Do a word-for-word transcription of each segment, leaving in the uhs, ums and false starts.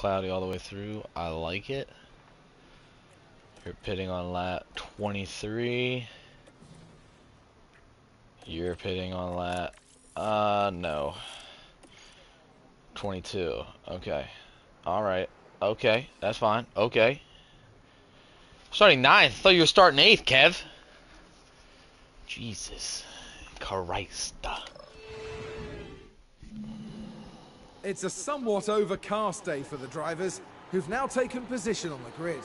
cloudy all the way through. I like it. You're pitting on lap twenty-three. You're pitting on lap, uh, no. twenty-two. Okay. Alright. Okay. That's fine. Okay. Starting ninth. I thought you were starting eighth, Kev. Jesus Christ. It's a somewhat overcast day for the drivers, who've now taken position on the grid.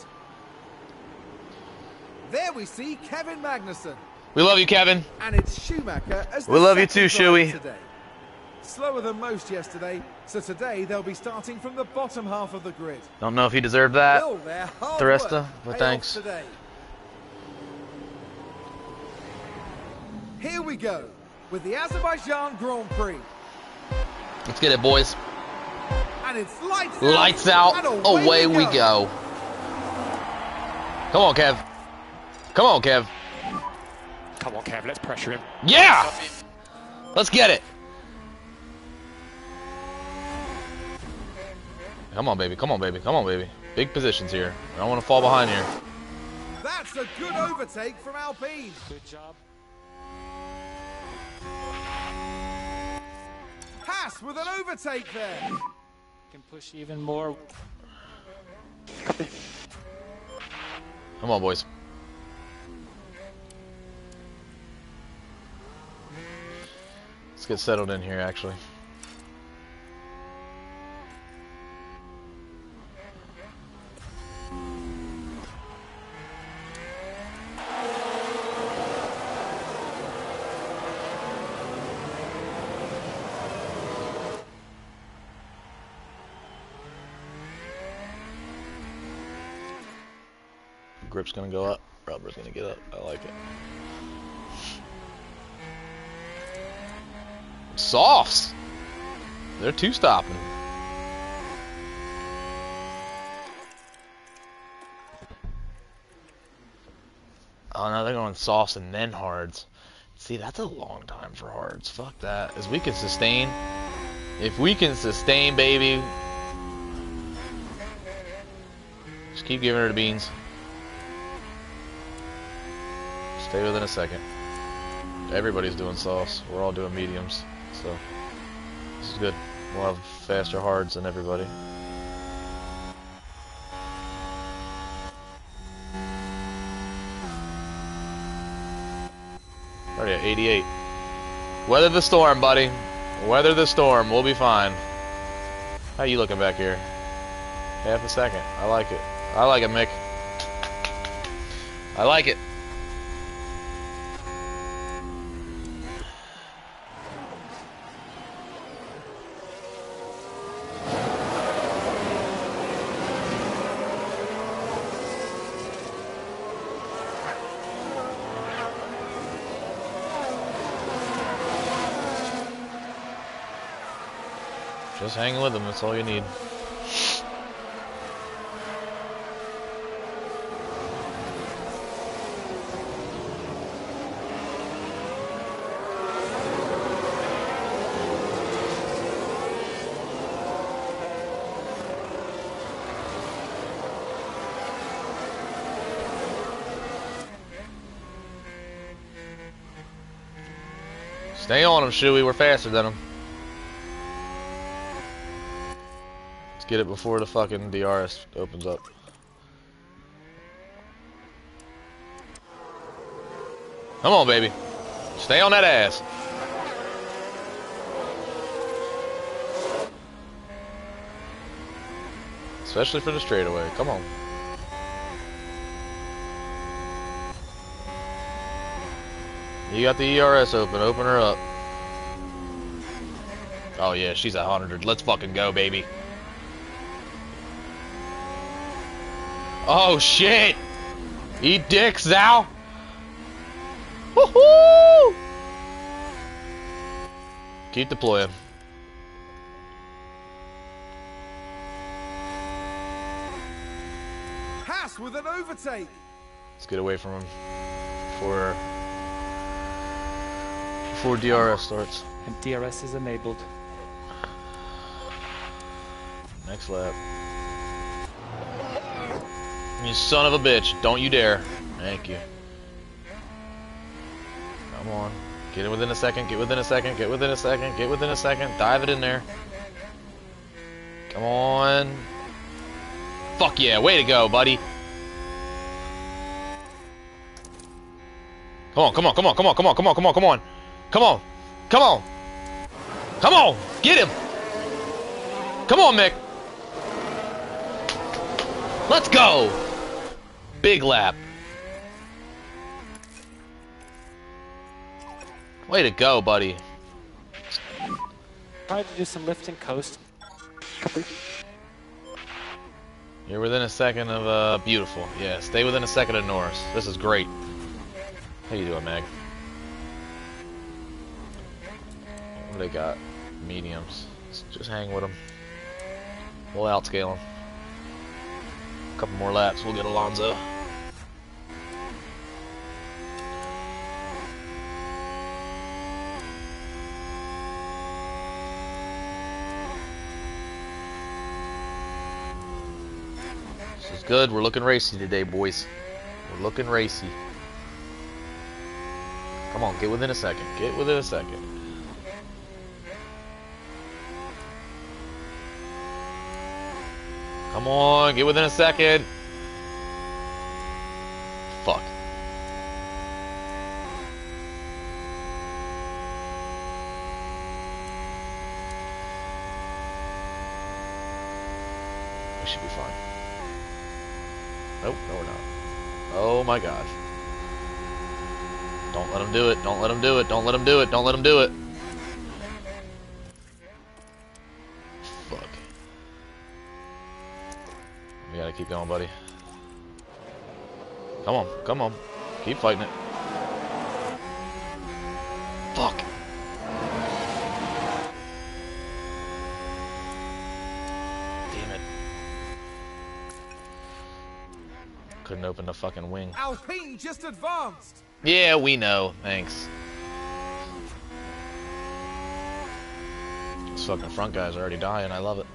There we see Kevin Magnussen. We love you, Kevin. And it's Schumacher as the we love you too, second driver Shuey. today. Slower than most yesterday, so today they'll be starting from the bottom half of the grid. Don't know if he deserved that, Will their hard Theresta, work but pay thanks. off today. Here we go with the Azerbaijan Grand Prix. Let's get it, boys. And it's lights, Lights out, out. and away, Away we, we go. go. Come on, Kev. Come on, Kev. Come on, Kev, let's pressure him. Yeah! Let's get it. Come on, baby. Come on, baby. Come on, baby. Big positions here. I don't want to fall behind here. That's a good overtake from Alpine. Good job. Haas with an overtake there. Can push even more. Come on, boys. Let's get settled in here, actually. Grip's gonna go up, rubber's gonna get up. I like it. Softs! They're two stopping. Oh no, they're going softs and then hards. See, that's a long time for hards. Fuck that. As we can sustain, if we can sustain, baby, just keep giving her the beans. Stay within a second. Everybody's doing softs. We're all doing mediums. So, this is good. We'll have faster hards than everybody. Already at eighty-eight. Weather the storm, buddy. Weather the storm. We'll be fine. How you looking back here? Half a second. I like it. I like it, Mick. I like it. Just hang with them, that's all you need. Stay on them, Shuey, we're faster than them. Get it before the fucking D R S opens up. Come on, baby. Stay on that ass. Especially for the straightaway. Come on. You got the E R S open. Open her up. Oh, yeah. She's a hundred. Let's fucking go, baby. Oh shit! Eat dick, Zal! Woohoo! Keep deploying. Haas with an overtake. Let's get away from him before before D R S starts. And D R S is enabled. Next lap. You son of a bitch. Don't you dare. Thank you. Come on. Get it within a second. Get within a second. Get within a second. Get within a second. Dive it in there. Come on. Fuck yeah. Way to go, buddy. Come on, come on, come on, come on, come on, come on, come on, come on. Come on. Come on. Come on. Get him. Come on, Mick. Let's go. Big lap. Way to go, buddy. Try to do some lift and coast. You're within a second of, uh, beautiful. Yeah, stay within a second of Norris. This is great. How you doing, Meg? What do they got? Mediums. Let's just hang with them. We'll outscale them. A couple more laps, we'll get Alonso. This is good. We're looking racy today, boys. We're looking racy. Come on, get within a second. Get within a second. Come on, get within a second. Fuck. We should be fine. Nope, no we're not. Oh my gosh. Don't let him do it. Don't let him do it. Don't let him do it. Don't let him do it. Fuck. We gotta keep going, buddy. Come on. Come on. Keep fighting it. Fuck. Damn it. Couldn't open the fucking wing. Alpine just advanced. Yeah, we know. Thanks. This fucking front guy's already dying. I love it.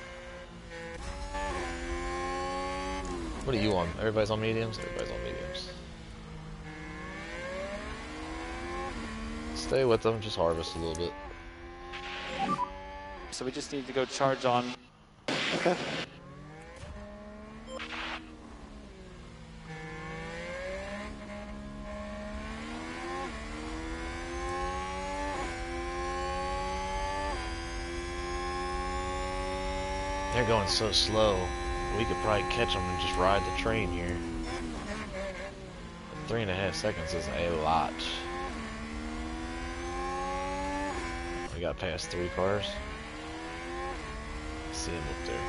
What are you on? Everybody's on mediums? Everybody's on mediums. Stay with them. Just harvest a little bit. So we just need to go charge on. Okay. They're going so slow. We could probably catch them and just ride the train here. Three and a half seconds is a lot. We got past three cars. See him up there.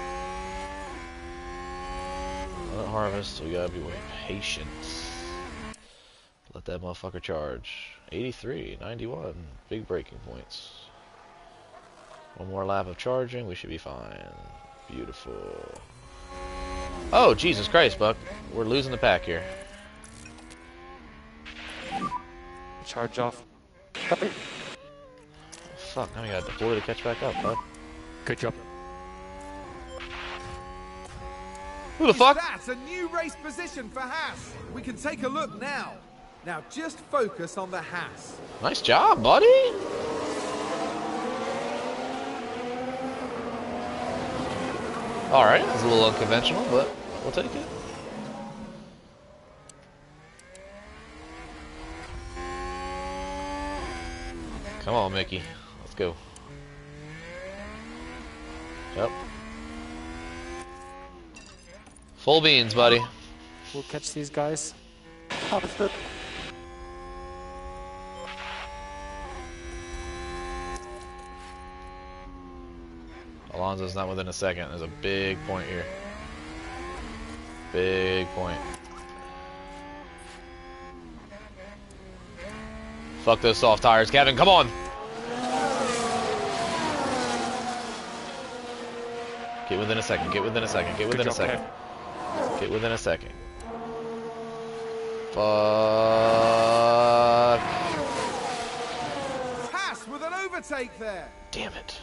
Let it harvest, so we gotta be patient. Let that motherfucker charge. eighty-three, ninety-one, big braking points. One more lap of charging, we should be fine. Beautiful. Oh, Jesus Christ, Buck. We're losing the pack here. Charge off. Fuck, now we gotta deploy to catch back up, bud. Good job. Who the fuck? That's a new race position for Haas. We can take a look now. Now just focus on the Haas. Nice job, buddy. Alright, it's a little unconventional, but we'll take it. Come on, Mickey. Let's go. Yep. Full beans, buddy. We'll catch these guys. Alonso's not within a second. There's a big point here. Big point. Fuck those soft tires, Kevin. Come on. Get within a second. Get within a second. Get within a second. Get within a second. Fuck. Haas with an overtake there. Damn it.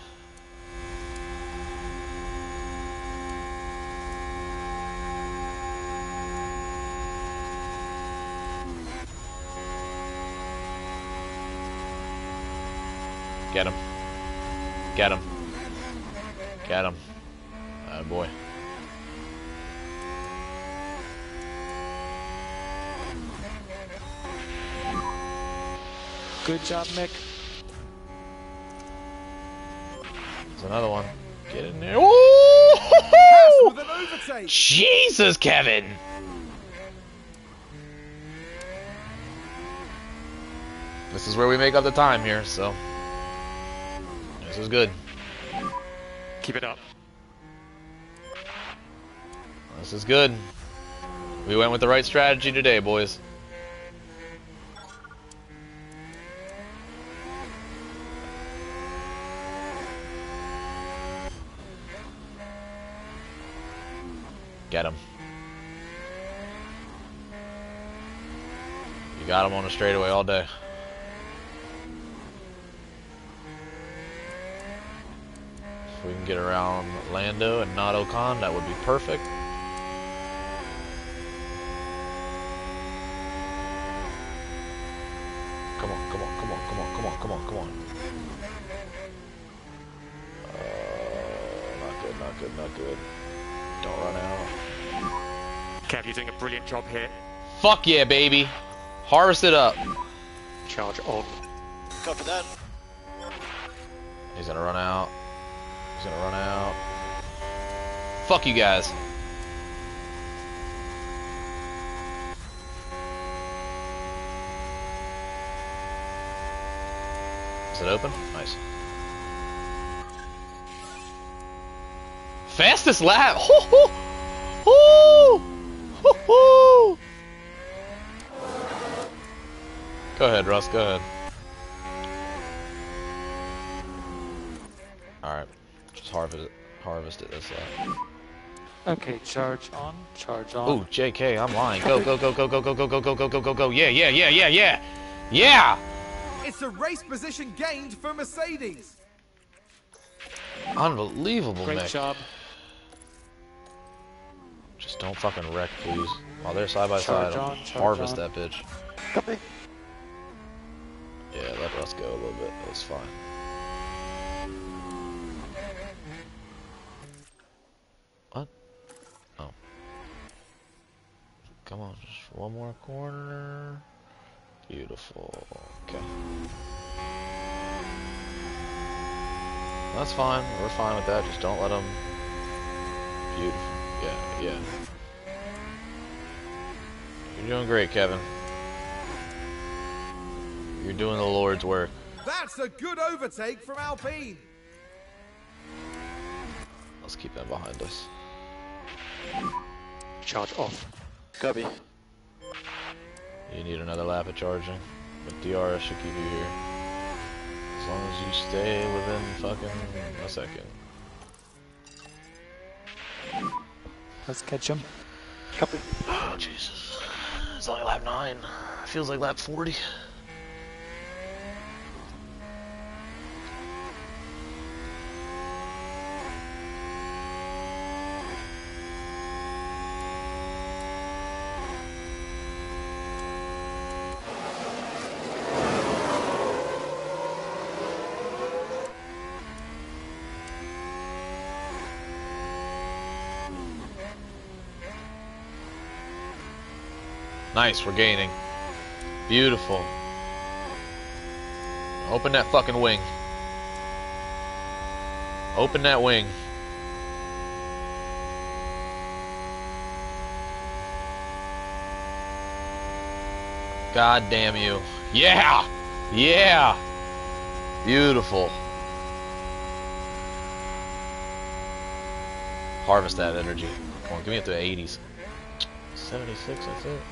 Get him. Get him. Get him. Oh boy. Good job, Mick. There's another one. Get in there. Haas Ooh! with an overtake. Jesus, Kevin! This is where we make up the time here, so this is good. Keep it up. This is good. We went with the right strategy today, boys. Get him. You got him on the straightaway all day. If we can get around Lando and not Ocon, that would be perfect. Come on, come on, come on, come on, come on, come on, come on. Uh, not good, not good, not good. Don't run out. Kev, you're doing a brilliant job here. Fuck yeah, baby. Harvest it up. Charge on. Go for that. He's gonna run out. He's gonna run out. Fuck you guys. Is it open? Nice. Fastest lap! Hoo hoo! Hoo! Hoo hoo! Go ahead, Russ, go ahead. Alright. Just harvest it. Harvest it this lap. Okay, charge on. Charge on. Ooh, J K, I'm lying. Go, go, go, go, go, go, go, go, go, go, go, go, go. Yeah, yeah, yeah, yeah, yeah! Yeah! It's a race position gained for Mercedes. Unbelievable, Great Mick. job. Just don't fucking wreck, please. While they're side by Charge side, on, charge harvest on. that bitch. Copy. Yeah, let Russ go a little bit. That's fine. What? Oh. Come on, just one more corner. Beautiful. Okay. That's fine. We're fine with that. Just don't let them. Beautiful. Yeah, yeah. You're doing great, Kevin. You're doing the Lord's work. That's a good overtake from Alpine. Let's keep them behind us. Charge off. Copy. You need another lap of charging, but D R S should keep you here. As long as you stay within fucking a second. Let's catch him. Copy. Oh, Jesus. It's only lap nine. Feels like lap forty. Nice, we're gaining. Beautiful. Open that fucking wing. Open that wing. God damn you. Yeah! Yeah! Beautiful. Harvest that energy. Come on, give me up to the eighties. seventy-six, that's it.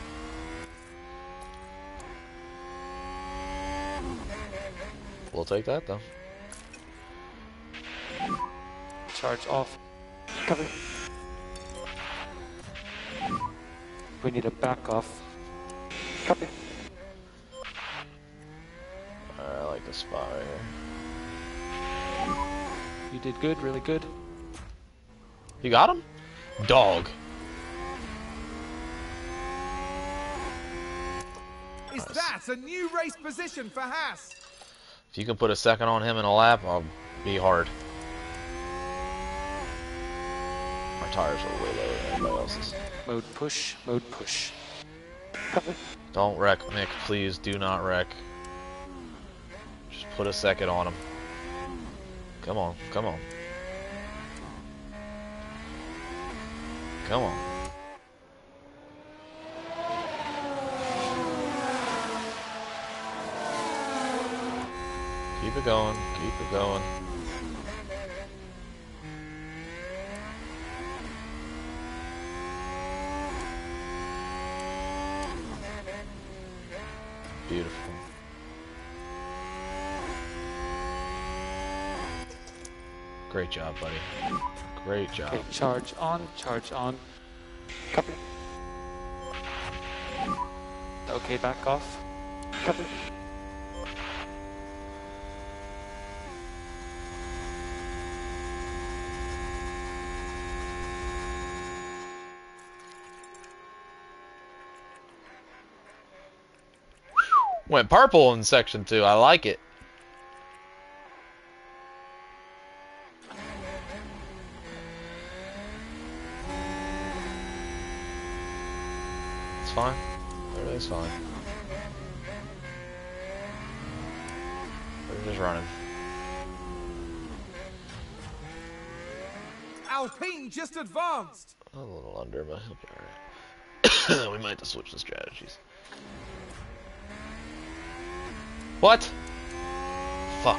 We'll take that though. Charge off. Copy. We need a back off. Copy. Alright, I like the spot right here. You did good, really good. You got him? Dog. Is that a new race position for Haas? If you can put a second on him in a lap, I'll be hard. My tires are way lower than everybody else's. Mode push, mode push. Copy. Don't wreck, Mick. Please do not wreck. Just put a second on him. Come on, come on. Come on. Keep it going, keep it going. Beautiful. Great job, buddy. Great job. Okay, charge on, charge on. Copy. Okay, back off. Copy. Went purple in section two. I like it. It's fine. Everything's fine. We're just running. Alpine just advanced. A little under, but he'll be alright. We might have to switch the strategies. What? Fuck.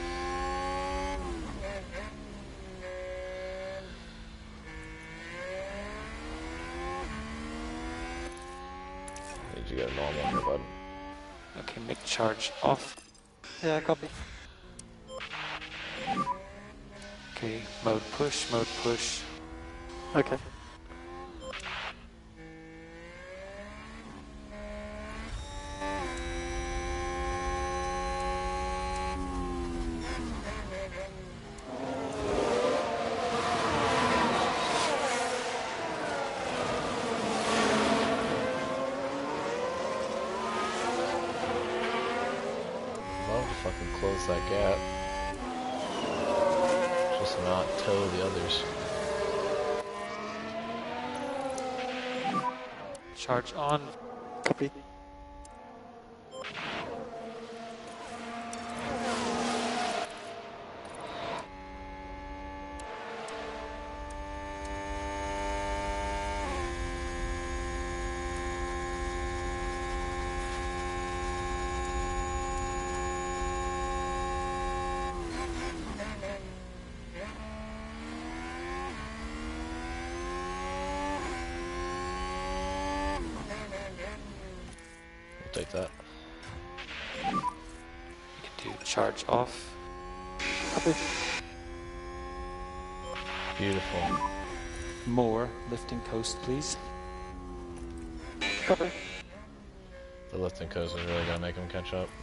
Need to get a normal here, bud. Okay, make charge off. Yeah, copy. Okay, mode push, mode push. Okay. Love to fucking close that gap. Just not tow the others. Charge on. Copy. Take that. You can do charge off. Copy. Beautiful. More lifting coast, please. Copy. The lifting coast is really gonna make him catch up.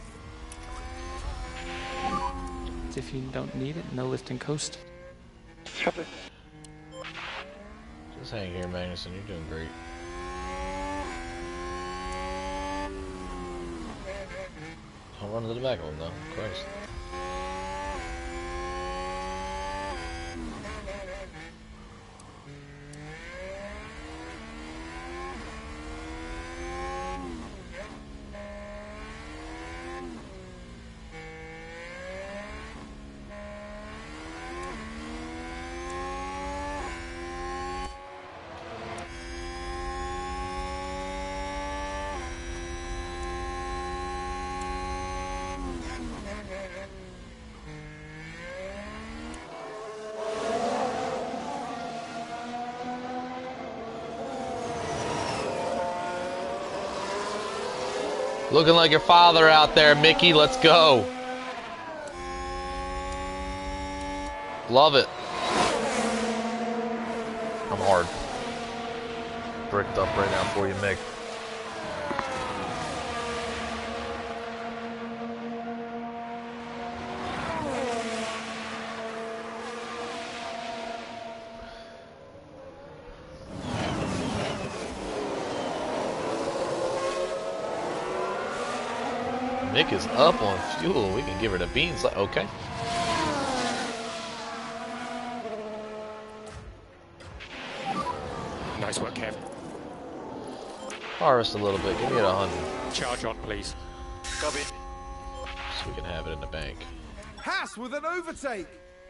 If you don't need it, no lifting coast. Copy. Just hang here, Magnuson. You're doing great. Don't run to the back of him, though. Christ. Looking like your father out there, Mickey. Let's go. Love it. I'm hard. Bricked up right now for you, Mick. Mick is up on fuel. We can give her the beans. Okay. Nice work, Kev. Harvest a little bit. Give me it a hundred. Charge on, please. Copy. So we can have it in the bank. Haas with an overtake.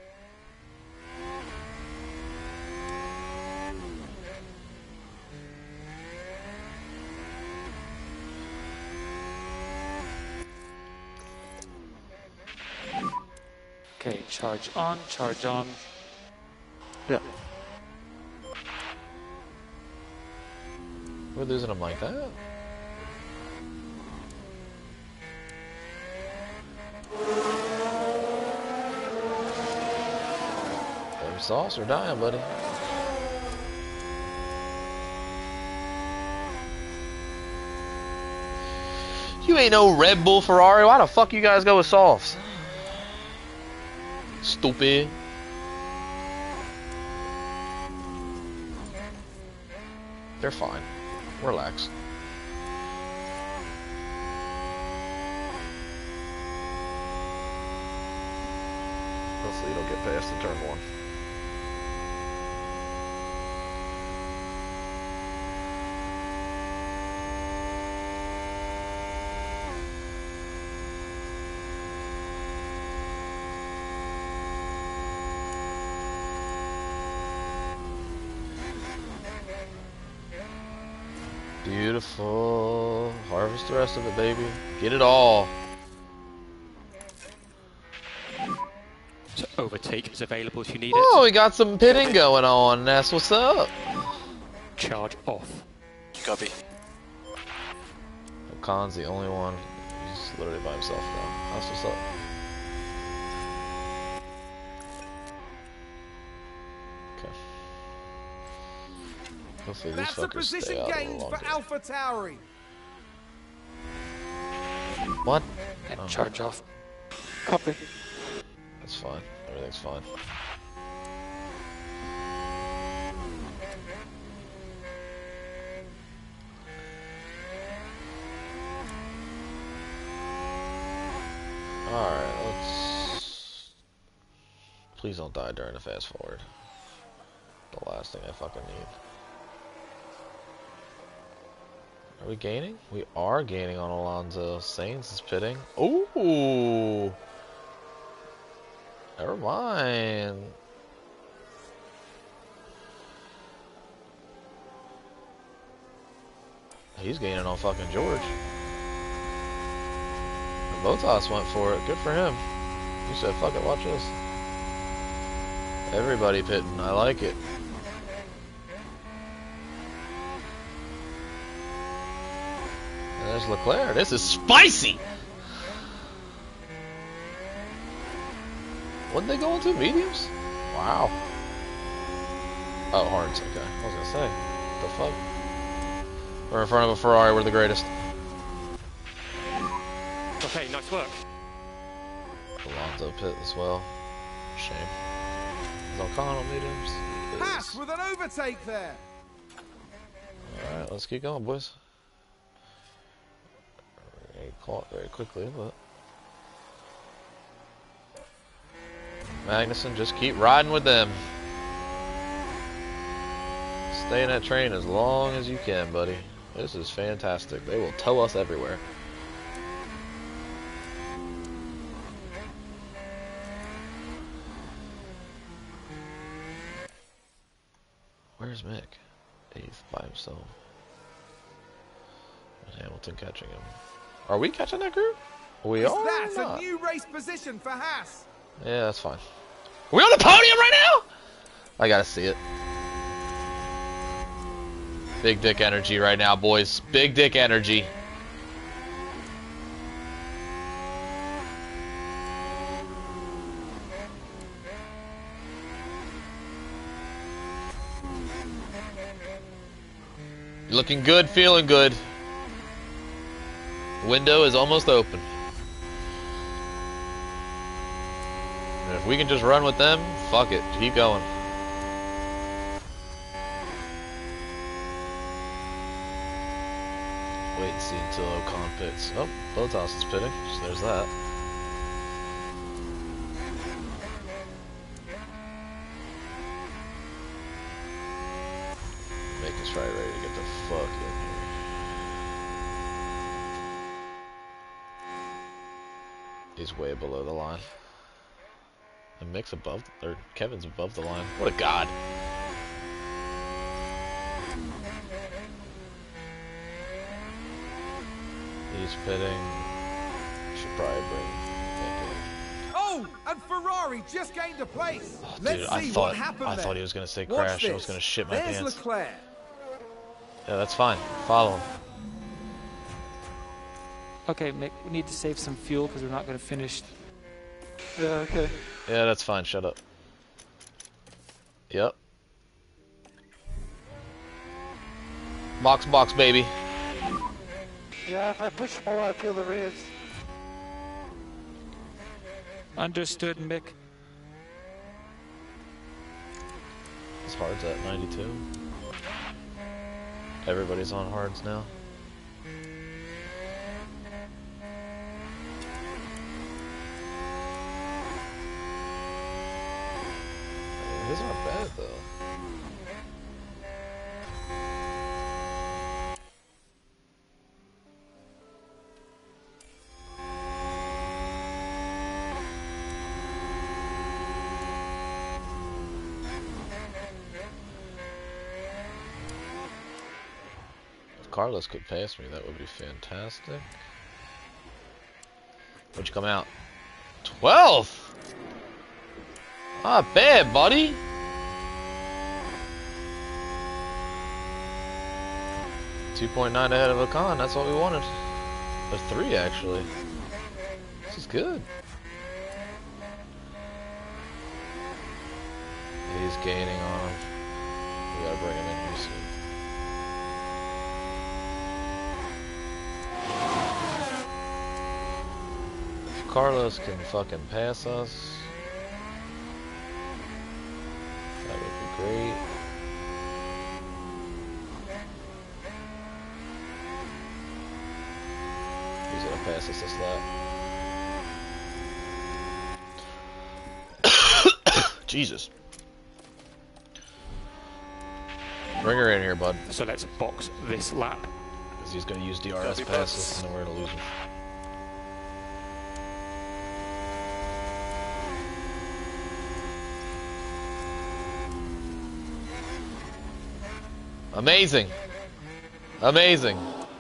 Okay, charge on, charge on. Yeah. We're losing them like that? Them sauce are dying, buddy. You ain't no Red Bull Ferrari. Why the fuck you guys go with softs? Stupid. They're fine. Relax. Hopefully you don't get past the turn one. Beautiful. Harvest the rest of it, baby. Get it all. So overtake is available if you need Oh, it. we got some pitting going on. That's what's up. Charge off. Copy. Khan's the only one. He's literally by himself now. That's what's up. Okay. Hopefully these That's a fuckers position stay out a gained little for longer. Alpha Tauri. What? And Oh, charge off. Copy. that's fine. Everything's fine. Alright, let's... Please don't die during the fast forward. The last thing I fucking need. Are we gaining? We are gaining on Alonso. Sainz is pitting. Ooh! Never mind. He's gaining on fucking George. Bottas went for it. Good for him. He said, fuck it, watch this. Everybody pitting. I like it. And there's Leclerc. This is spicy! What did they go into? Mediums? Wow. Oh, hards. Okay. I was gonna say. What the fuck? We're in front of a Ferrari. We're the greatest. Okay, nice work. Alonso pit as well. Shame. Is O'Connell mediums? He Haas is. with an overtake there. Alright, let's keep going, boys. We're getting caught very quickly, but... Magnussen, just keep riding with them. Stay in that train as long as you can, buddy. This is fantastic. They will tow us everywhere. Where's Mick? Eighth by himself. And Hamilton catching him. Are we catching that group? We Is are. that or not? a new race position for Haas? Yeah, that's fine. Are we on the podium right now? I gotta see it. Big dick energy right now, boys. Big dick energy. Looking good, feeling good. Window is almost open. And if we can just run with them, fuck it. Keep going. Wait, wait and see until Ocon pits. Oh, Bottas is pitting, so there's that. Make us right ready to get the fuck in here. He's way below the line. And Mick's above, or Kevin's above the line. What a god. He's pitting. Should probably bring Mick in. Oh, and Ferrari just gained a place. Oh, Let's dude, see I thought what happened I there. thought he was gonna say Watch crash. I was this. gonna shit my There's pants. Leclerc. Yeah, that's fine. Follow him. Okay, Mick, we need to save some fuel because we're not going to finish. Yeah, okay. Yeah, that's fine. Shut up. Yep. Box, box, baby. Yeah, if I push more, I feel the rears. Understood, Mick. His hard's at ninety-two. Everybody's on hards now. His aren't bad though. If Carlos could pass me, that would be fantastic. What'd you come out? twelve! Not bad, buddy. two point nine ahead of Ocon, that's what we wanted. A three, actually. This is good. He's gaining on him. We gotta bring him in here soon. If Carlos can fucking pass us, that would be great. He's gonna pass us this lap. Jesus. Bring her in here, bud. So let's box this lap. Because he's gonna use D R S Copy, passes boss. and then we're gonna lose him. Amazing. Amazing.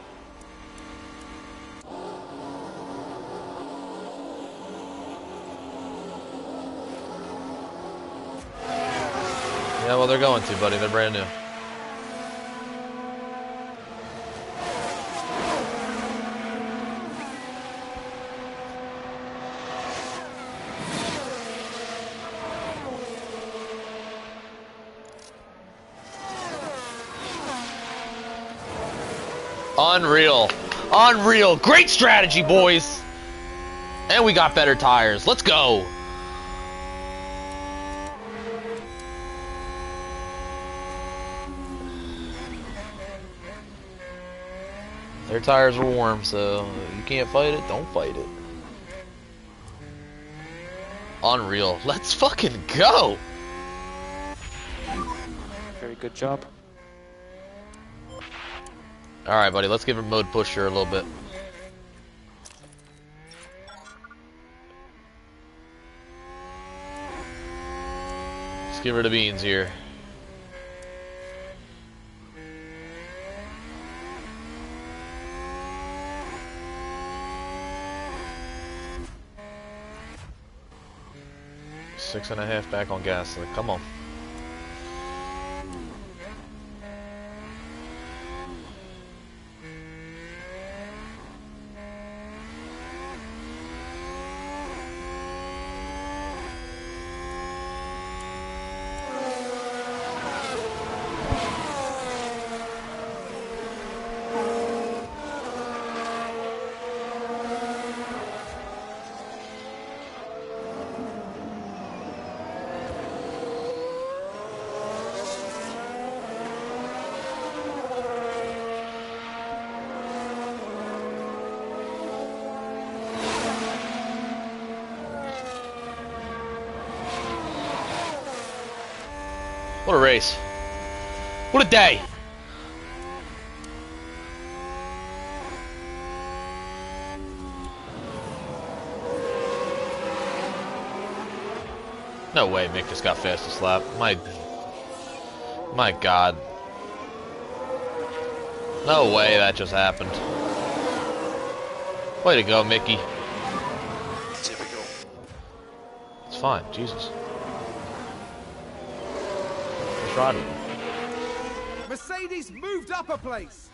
Yeah, well, they're going to, buddy. They're brand new. Unreal. Unreal. Great strategy, boys. And we got better tires. Let's go. Their tires were warm, so you can't fight it, don't fight it. Unreal. Let's fucking go. Very good job. Alright, buddy, let's give her mode pusher a little bit. Let's give her the beans here. Six and a half back on gas. Like, come on. What a race. What a day. No way Mick just got fastest lap. My My god. No way that just happened. Way to go, Mickey. Typical. It's fine, Jesus. Just riding. Mercedes moved up a place.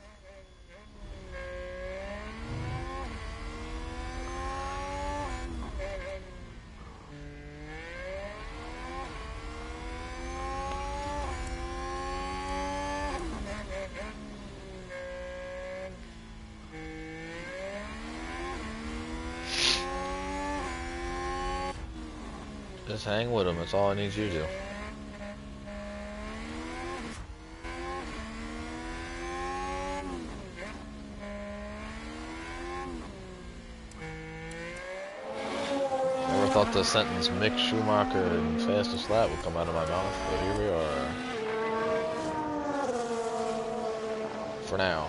Just hang with him, that's all I need you to do. Never thought the sentence Mick Schumacher and fastest lap would come out of my mouth, but here we are. For now.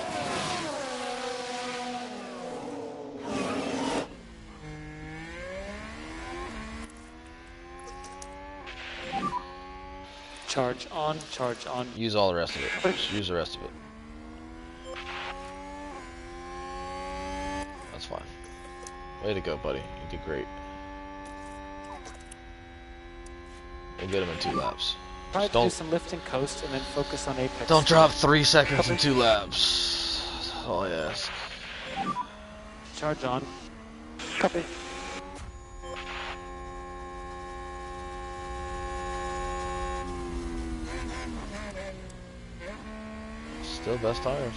Charge on, charge on. Use all the rest of it. Just use the rest of it. That's fine. Way to go, buddy. You did great. We'll get him in two laps. Try Just to do don't some lift and coast and then focus on apex. don't drop three seconds in two laps. That's all I ask. Charge on. Copy. Still best tires.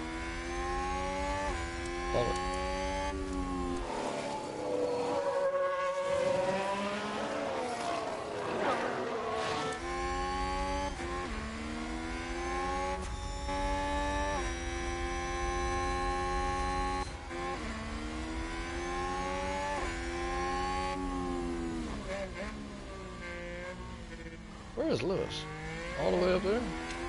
Love it. Where is Lewis? All the way up there?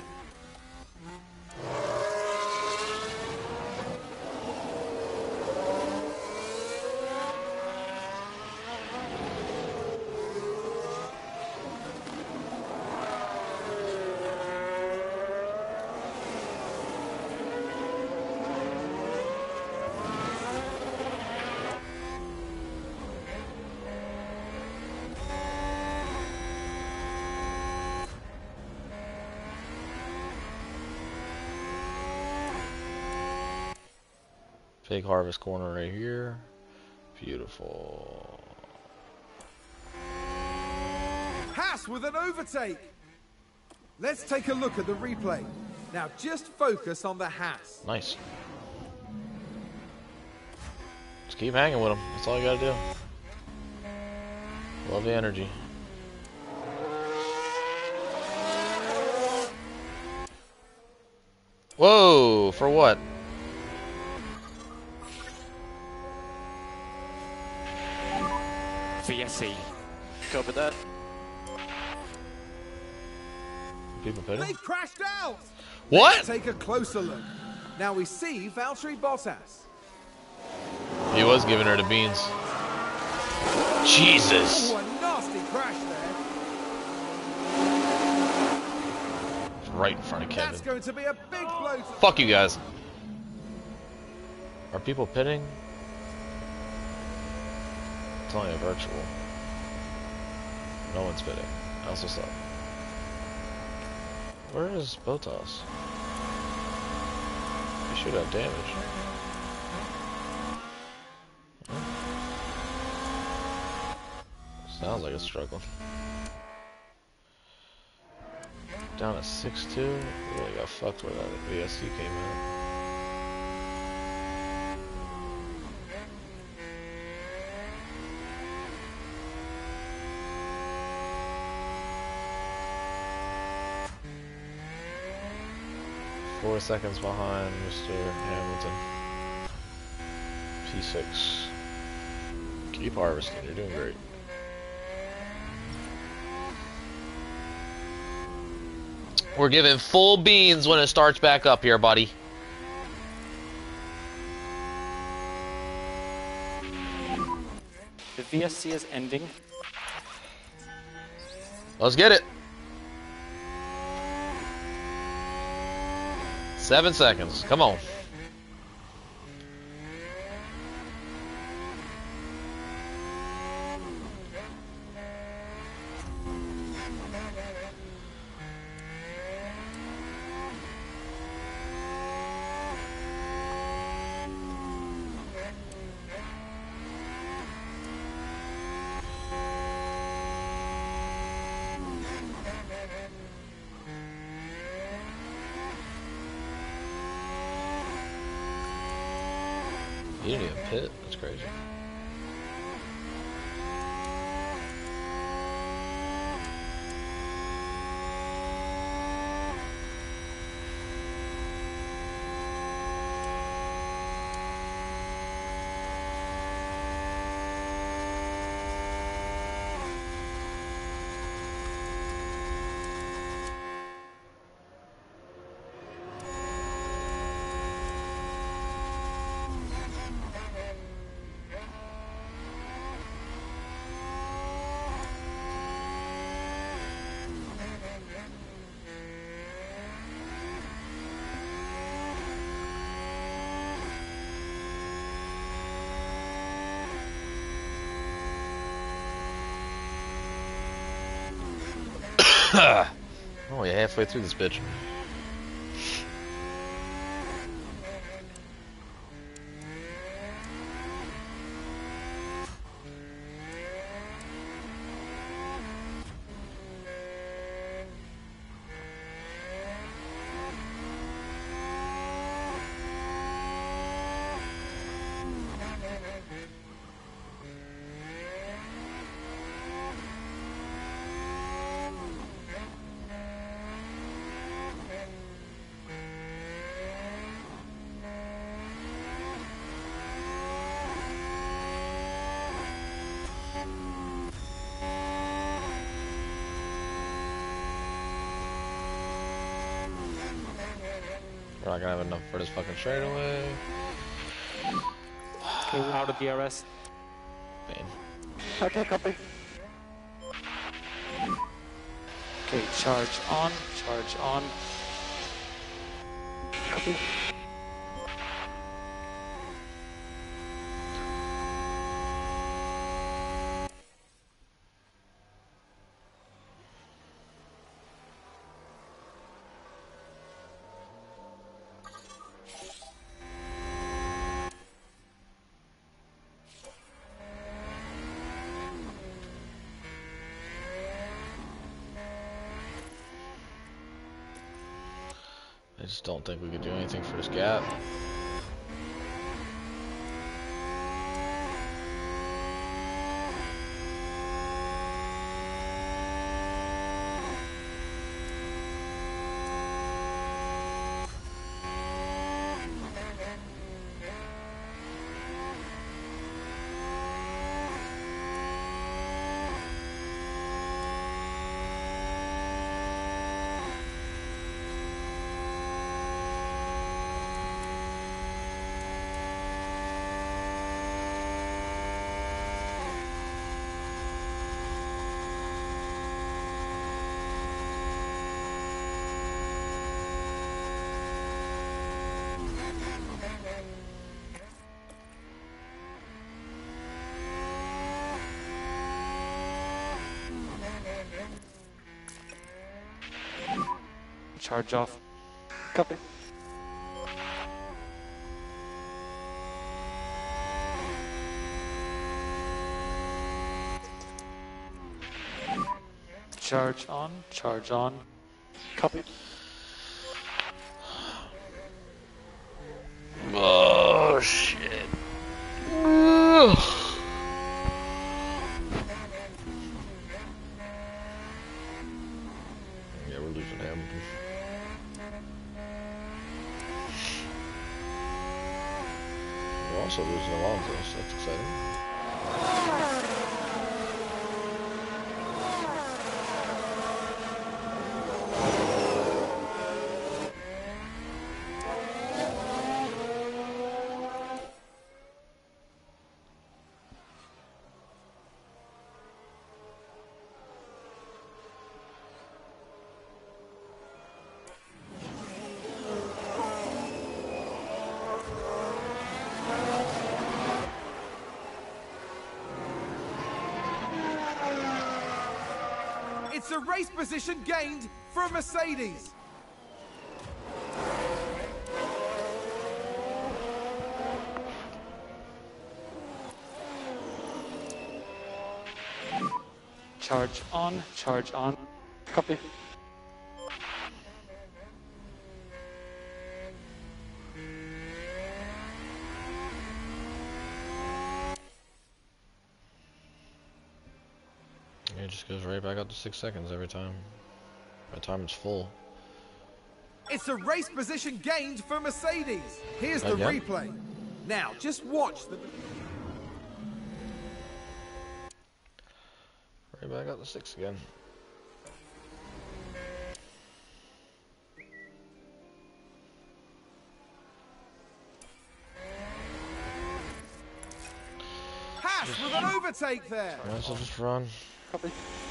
Big harvest corner right here. Beautiful. Haas with an overtake. Let's take a look at the replay. Now just focus on the Haas. Nice. Just keep hanging with him. That's all you gotta do. Love the energy. Whoa! For what? V S E. Cover that. People They pitting? crashed out. What? Take a closer look. Now we see Valtteri Bottas. He was giving her the beans. Jesus! Oh, a nasty crash there. Right in front of That's Kevin. going to be a big blow to Fuck you guys. Are people pitting? It's only a virtual. No one's pitting. That's what's up. Where is Bottas? He should have damage. Sounds like a struggle. Down at six two. Really got fucked where that V S C came in. Four seconds behind Mister Hamilton. P six. Keep harvesting, you're doing great. We're giving full beans when it starts back up here, buddy. The V S C is ending. Let's get it. Seven seconds. Come on. You didn't even pit. That's crazy. Oh, you're halfway through this bitch. We're not gonna have enough for this fucking straightaway. Okay, we're out of D R S. Man. Okay, copy. Okay, charge on, charge on. Copy. I just don't think we could do anything for this gap. Charge off. Copy. Charge on, charge on. Copy. Oh shit. Ugh. Yeah, we're losing Hamilton. We're also losing Alonso, so that's exciting. It's a race position gained for Mercedes. Charge on, charge on. Copy. It just goes right back up to six seconds every time. By the time it's full. It's a race position gained for Mercedes. Here's the Again? replay. Now, just watch the... Right back up to six again. Haas with an overtake there. Might as well just run. Copy.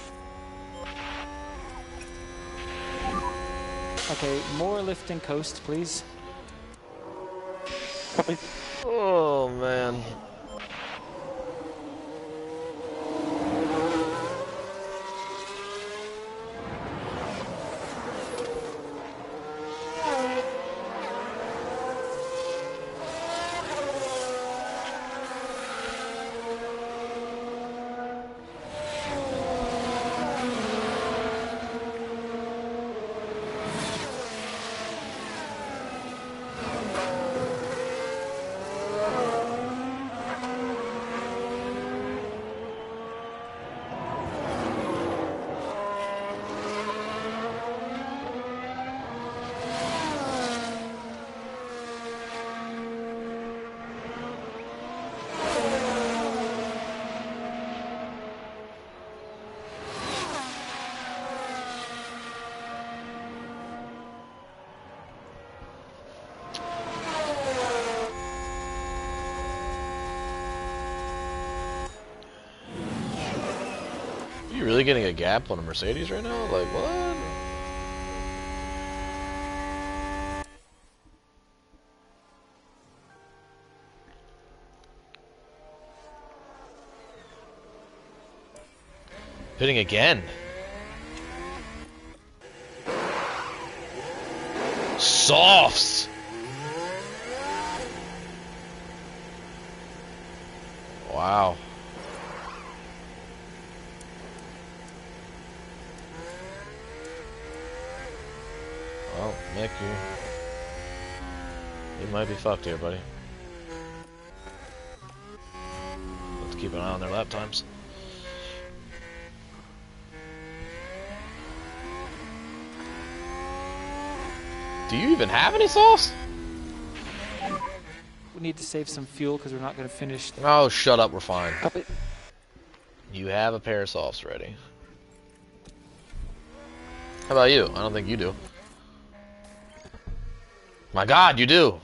Okay, more lift and coast, please. Copy. Oh man. Are you really getting a gap on a Mercedes right now? Like, what? Pitting again. Softs. Wow. Well, Nick, you, you might be fucked here, buddy. Let's keep an eye on their lap times. Do you even have any sauce? We need to save some fuel because we're not going to finish. Oh, shut up, we're fine. Copy. You have a pair of softs ready. How about you? I don't think you do. My God, you do.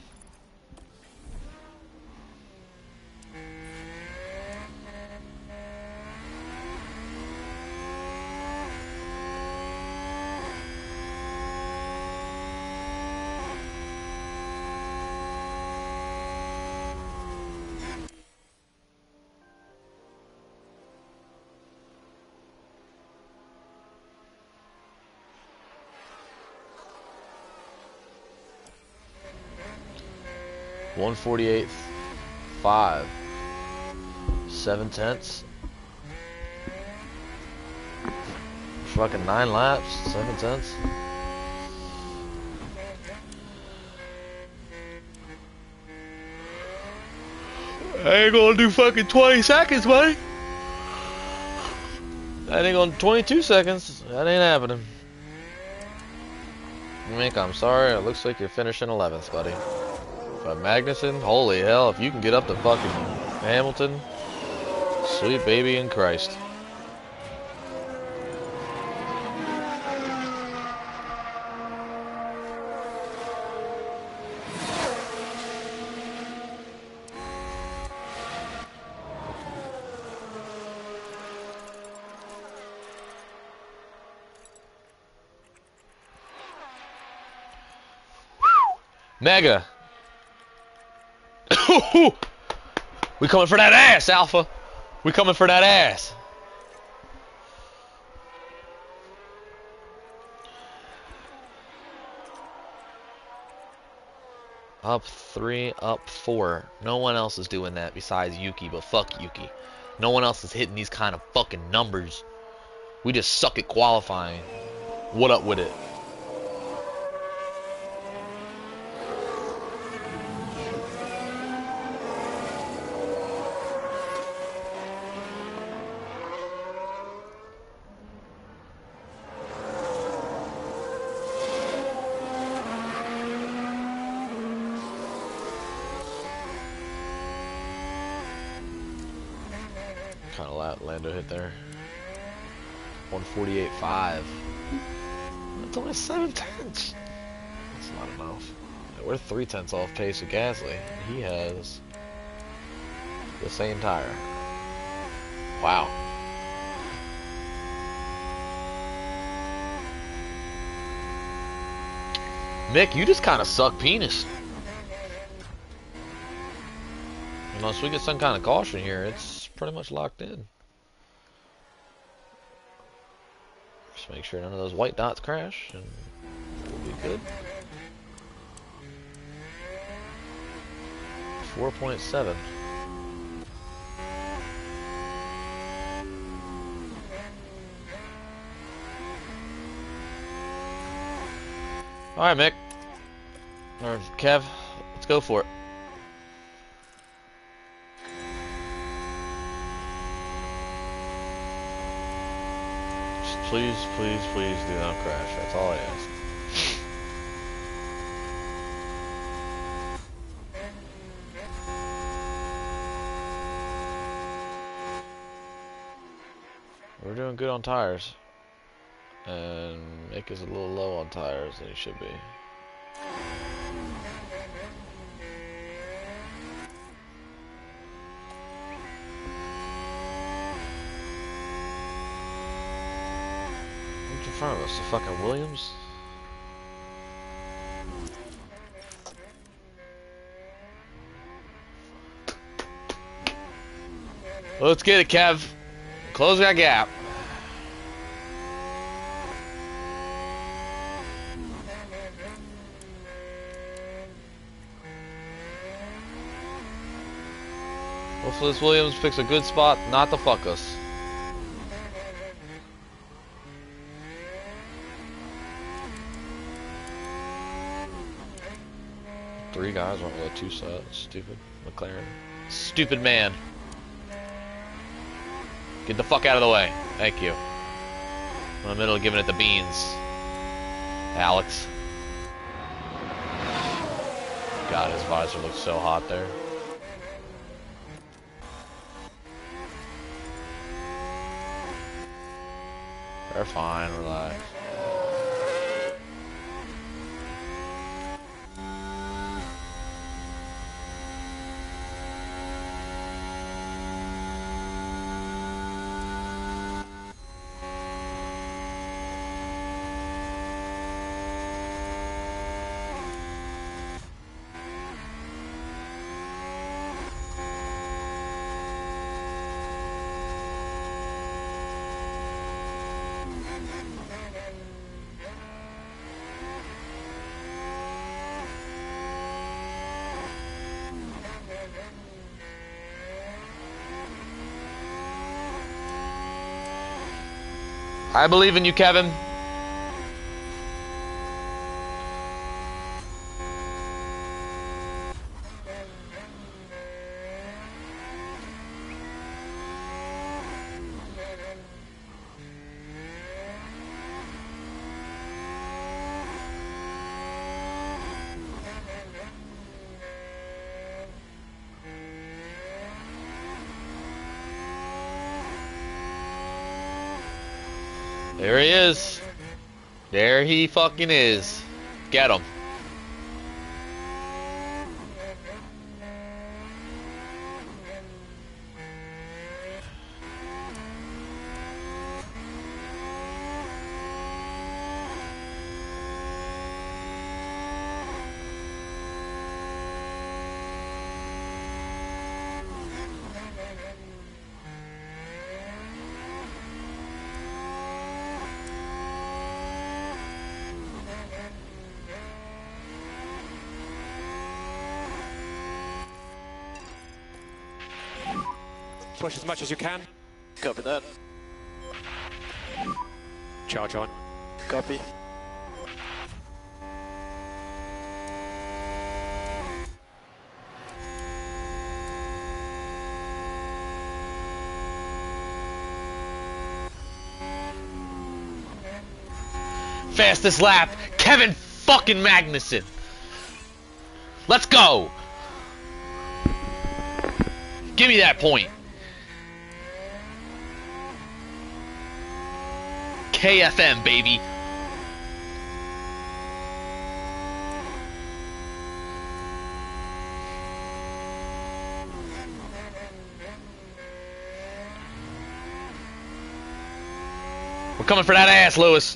one forty-eight five. Seven tenths. Fucking nine laps. Seven tenths. I ain't gonna do fucking twenty seconds, buddy. That ain't gonna twenty-two seconds. That ain't happening. Mick, I'm sorry. It looks like you're finishing eleventh, buddy. But Magnussen, holy hell, if you can get up to fucking Hamilton, sweet baby in Christ. Mega. We coming for that ass, Alpha. We coming for that ass. Up three, up four. No one else is doing that besides Yuki, but fuck Yuki. No one else is hitting these kind of fucking numbers. We just suck at qualifying. What up with it? Kind of Lando hit there. one forty-eight point five. That's only seven tenths. That's not enough. We're three tenths off pace with Gasly. He has the same tire. Wow. Mick, you just kind of suck penis. Unless we get some kind of caution here, it's pretty much locked in. Just make sure none of those white dots crash, and we'll be good. four point seven. Alright, Mick. Or Kev, let's go for it. Please, please, please do not crash. That's all I ask. We're doing good on tires. And Mick is a little low on tires than he should be. In front of us, the fucking Williams. Let's get it, Kev. Close that gap. Hopefully this Williams picks a good spot not to fuck us. Three guys went with a two set. Stupid McLaren. Stupid man. Get the fuck out of the way. Thank you. I'm in the middle of giving it the beans. Alex. God, his visor looks so hot there. They're fine, relax. I believe in you, Kevin. There he is. There he fucking is. Get him. push as much as you can. Copy that. Charge on. Copy. Fastest lap, Kevin fucking Magnussen. Let's go. Give me that point. K F M, baby. We're coming for that ass, Lewis.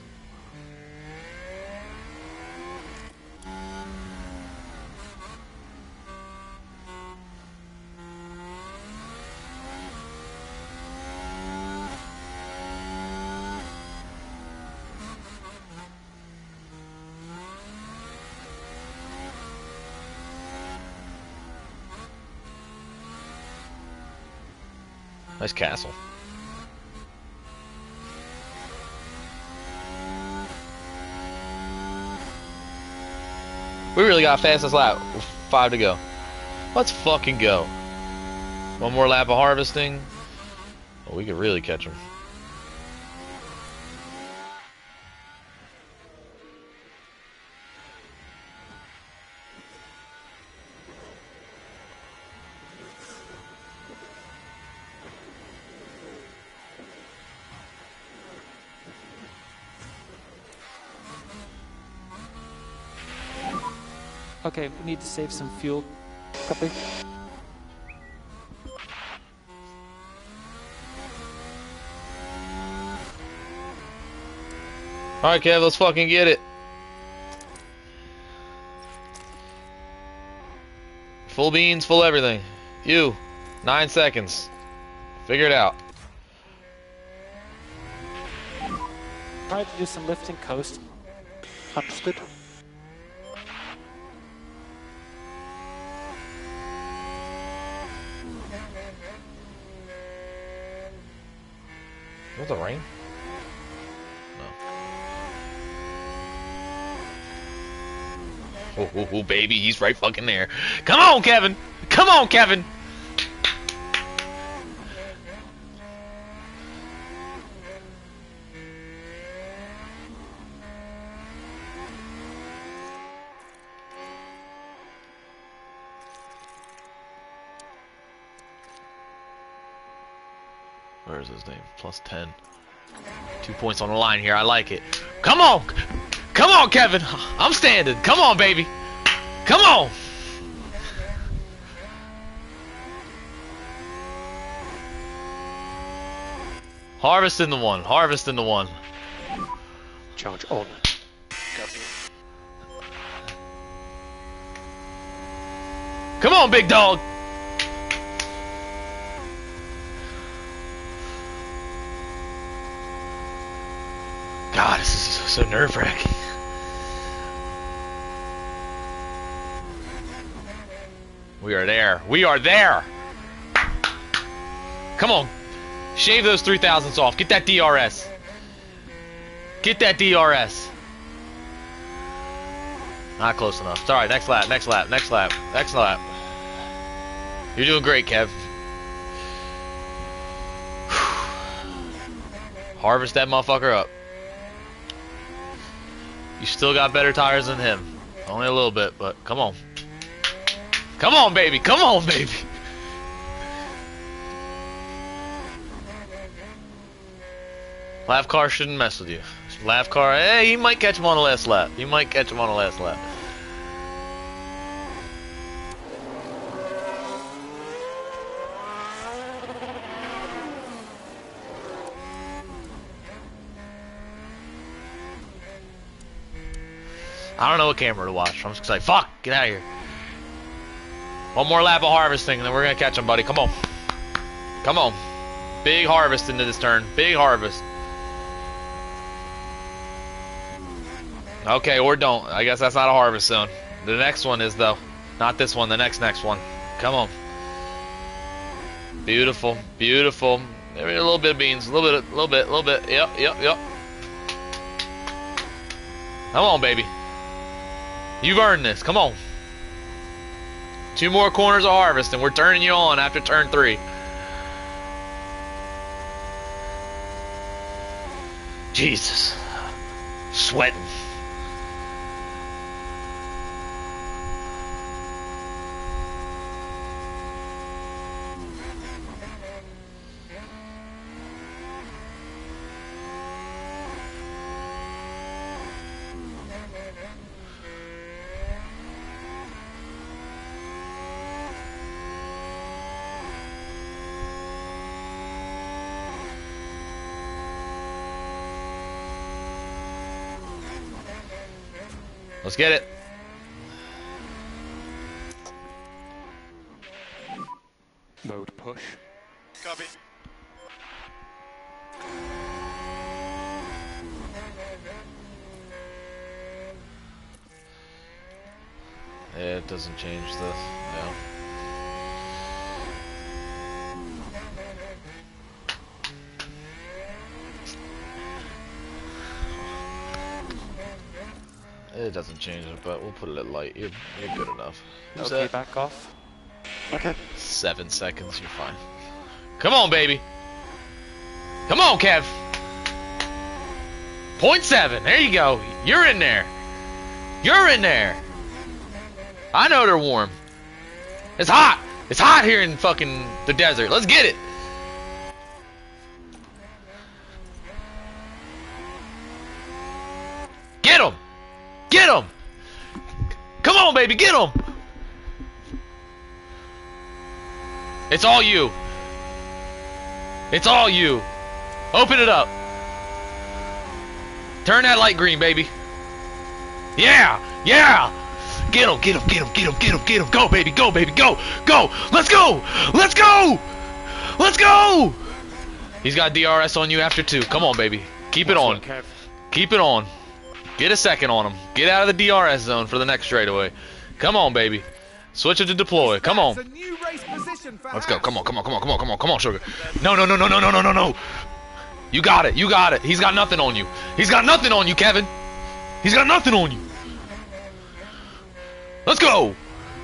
Nice castle. We really got fastest lap. Five to go. Let's fucking go. One more lap of harvesting. Oh, we could really catch him. Okay, we need to save some fuel. Copy. Alright, Kev, let's fucking get it. Full beans, full everything. You, nine seconds. Figure it out. Try to do some lift and coast. Understood. Was it rain? No. Oh, oh, oh, baby, he's right fucking there. Come on, Kevin! Come on, Kevin! Where's his name? Plus ten. Two points on the line here. I like it. Come on! Come on, Kevin! I'm standing. Come on, baby! Come on! Harvesting the one. Harvesting the one. Charge on. Copy. Come on, big dog! God, this is so nerve-wracking. We are there. We are there! Come on. Shave those three thousandths off. Get that D R S. Get that D R S. Not close enough. Sorry, next lap, next lap, next lap, next lap. You're doing great, Kev. Harvest that motherfucker up. You still got better tires than him. Only a little bit, but come on. Come on, baby. Come on, baby. Lav car shouldn't mess with you. Lav car, hey, you might catch him on the last lap. You might catch him on the last lap. I don't know what camera to watch. I'm just like, fuck, get out of here. One more lap of harvesting, and then we're gonna catch him, buddy. Come on. Come on. Big harvest into this turn. Big harvest. Okay, or don't. I guess that's not a harvest zone. The next one is, though. Not this one, the next next one. Come on. Beautiful, beautiful. There we go, a little bit of beans, a little bit, a little bit, a little bit. Yep, yep, yep. Come on, baby. You've earned this. Come on. Two more corners of harvest, and we're turning you on after turn three. Jesus. Sweating. Let's get it. Mode push. Copy. It doesn't change this. No. It doesn't change it, but we'll put it at light. You're, you're good enough. Who's Okay, that? back off. Okay. Seven seconds, you're fine. Come on, baby. Come on, Kev. Point seven. There you go. You're in there. You're in there. I know they're warm. It's hot. It's hot here in fucking the desert. Let's get it. Get him. Get him. Come on, baby. Get him. It's all you. It's all you. Open it up. Turn that light green, baby. Yeah. Yeah. Get him, get him, get him, get him, get him, get him. Go, baby, go, baby, go, go. Let's go. Let's go. Let's go. He's got D R S on you after two. Come on, baby. Keep it on. Keep it on. Get a second on him. Get out of the D R S zone for the next straightaway. Come on, baby. Switch it to deploy. Come on. Let's go. Come on, come on, come on, come on, come on, come on, sugar. No, no, no, no, no, no, no, no, no. You got it. You got it. He's got nothing on you. He's got nothing on you, Kevin. He's got nothing on you. Let's go.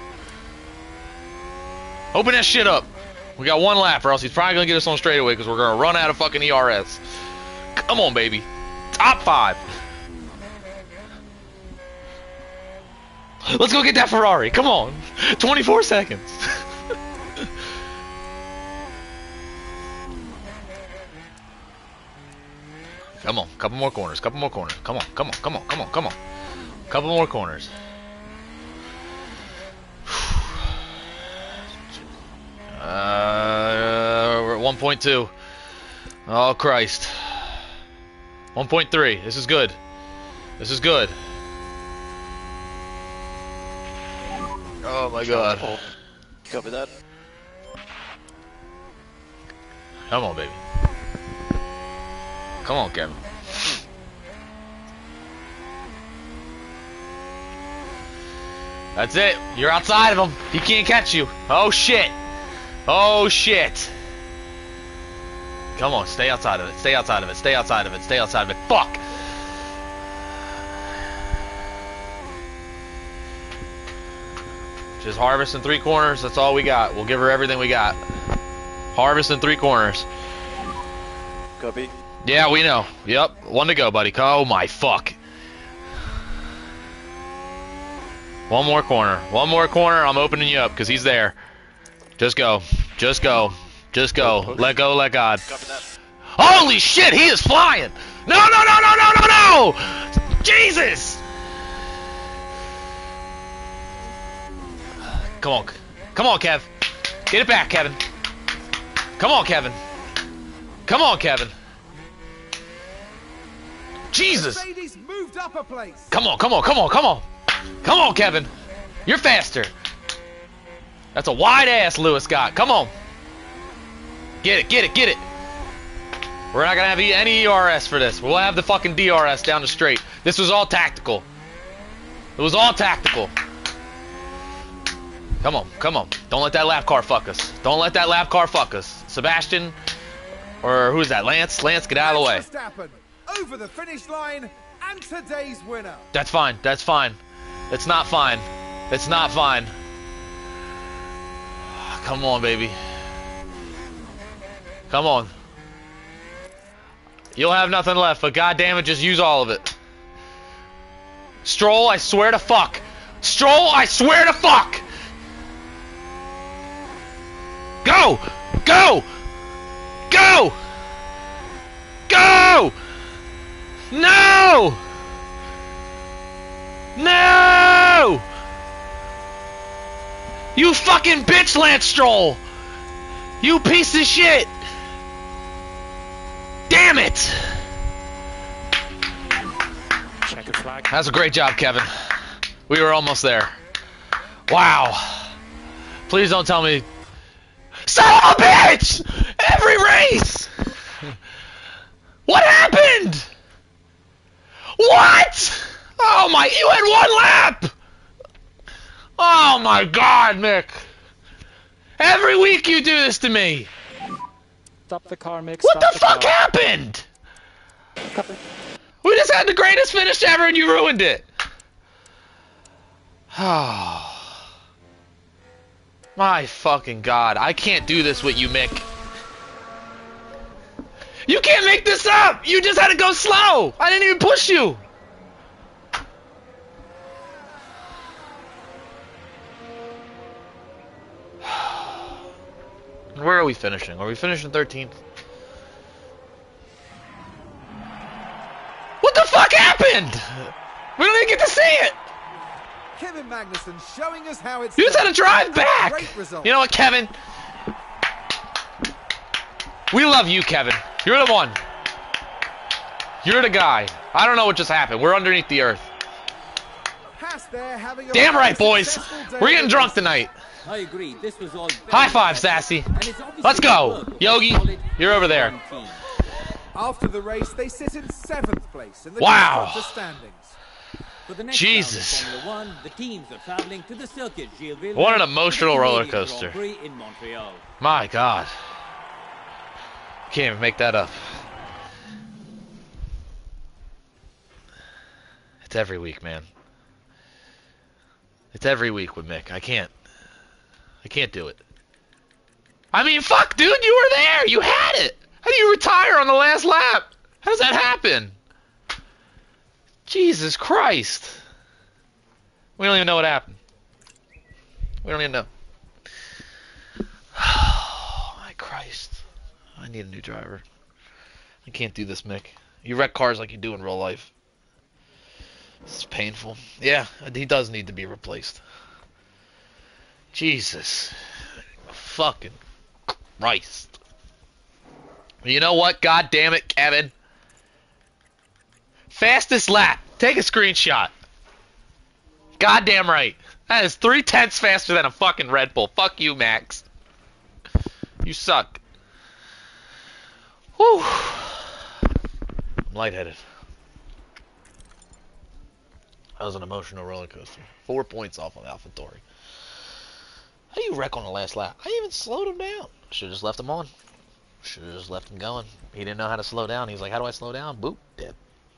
Open that shit up. We got one lap, or else he's probably gonna get us on straightaway because we're gonna run out of fucking E R S. Come on, baby. Top five. Let's go get that Ferrari. Come on. twenty-four seconds. Come on. Couple more corners. Couple more corners. Come on. Come on. Come on. Come on. Come on. Couple more corners. Uh, we're at one point two. Oh, Christ. one point three. This is good. This is good. Oh, my God. Copy that. Come on, baby. Come on, Kevin. That's it. You're outside of him. He can't catch you. Oh, shit. Oh, shit. Come on, stay outside of it. Stay outside of it. Stay outside of it. Stay outside of it. Fuck. Just harvest in three corners. That's all we got. We'll give her everything we got. Harvest in three corners. Copy. Yeah, we know. Yep. One to go, buddy. Oh, my fuck. One more corner. One more corner. I'm opening you up because he's there. Just go. Just go. Just go. Let go, let God. Copy that. Holy shit, he is flying! No, no, no, no, no, no, no! Jesus! Come on. Come on, Kev. Get it back, Kevin. Come on, Kevin. Come on, Kevin. Jesus! Mercedes moved up a place. Come on, come on, come on, come on. Come on, Kevin. You're faster. That's a wide-ass Lewis got. Come on. Get it, get it, get it. We're not going to have any E R S for this. We'll have the fucking D R S down the straight. This was all tactical. It was all tactical. Come on, come on. Don't let that lap car fuck us. Don't let that lap car fuck us. Sebastian, or who's that? Lance? Lance, get out of the way. Max Verstappen over the finish line and today's winner. That's fine. That's fine. It's not fine. It's not fine. Come on, baby. Come on. You'll have nothing left, but goddamn it, just use all of it. Stroll, I swear to fuck. Stroll, I swear to fuck. Go! Go! Go! Go! No! No! You fucking bitch, Lance Stroll! You piece of shit! Damn it! Checker flag. That's a great job, Kevin. We were almost there. Wow. Please don't tell me. Son of a bitch! Every race! What happened? What? Oh my, you had one lap! Oh my god, Mick. Every week you do this to me. Stop the car, Mick. What Stop the the fuck car. happened? We just had the greatest finish ever and you ruined it. Oh. My fucking god. I can't do this with you, Mick. You can't make this up! You just had to go slow! I didn't even push you! Where are we finishing? Are we finishing thirteenth? What the fuck happened? We don't even get to see it! Kevin Magnussen showing us how it's You just done. had to drive back! Great result. You know what, Kevin? We love you, Kevin. You're the one. You're the guy. I don't know what just happened. We're underneath the earth. Haas there having a Damn very right, boys. successful day We're getting of drunk racing. tonight. I agree. This was all very High five, impressive. Sassy. And it's obviously Let's the go. work of a Yogi, solid you're over there. F one team. After the race, they sit in seventh place in the Wow. constructor standings. For the next Jesus. round of Formula One, the teams are traveling to the circuit Gilles Villeneuve What an for the emotional roller Canadian coaster. Grand Prix in Montreal. My God. Can't even make that up. It's every week, man. It's every week with Mick. I can't. I can't do it. I mean, fuck, dude, you were there. You had it. How do you retire on the last lap? How does that happen? Jesus Christ. We don't even know what happened. We don't even know. Oh, my Christ. I need a new driver. I can't do this, Mick. You wreck cars like you do in real life. This is painful. Yeah, he does need to be replaced. Jesus. Fucking Christ. You know what? God damn it, Kevin. Fastest lap. Take a screenshot. Goddamn right. That is three tenths faster than a fucking Red Bull. Fuck you, Max. You suck. Whew. I'm lightheaded. That was an emotional roller coaster. Four points off on AlphaTauri. How do you wreck on the last lap? I even slowed him down. Should have just left him on. Should have just left him going. He didn't know how to slow down. He was like, how do I slow down? Boop. Dead.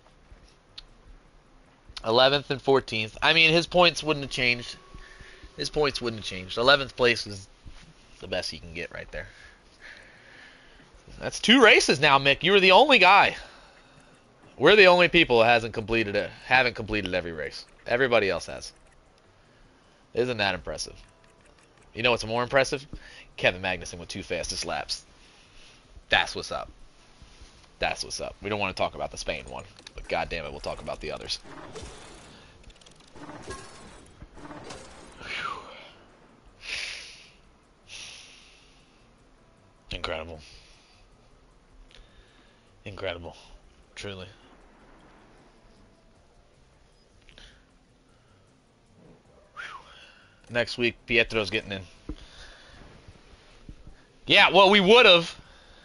eleventh and fourteenth. I mean, his points wouldn't have changed. His points wouldn't have changed. eleventh place is the best he can get right there. That's two races now, Mick. You were the only guy. We're the only people who hasn't completed it, haven't completed every race. Everybody else has. Isn't that impressive? You know what's more impressive? Kevin Magnussen with two fastest laps. That's what's up. That's what's up. We don't want to talk about the Spain one, but goddamn it, we'll talk about the others. Whew. Incredible. Incredible. Truly. Next week, Pietro's getting in. Yeah, well, we would have.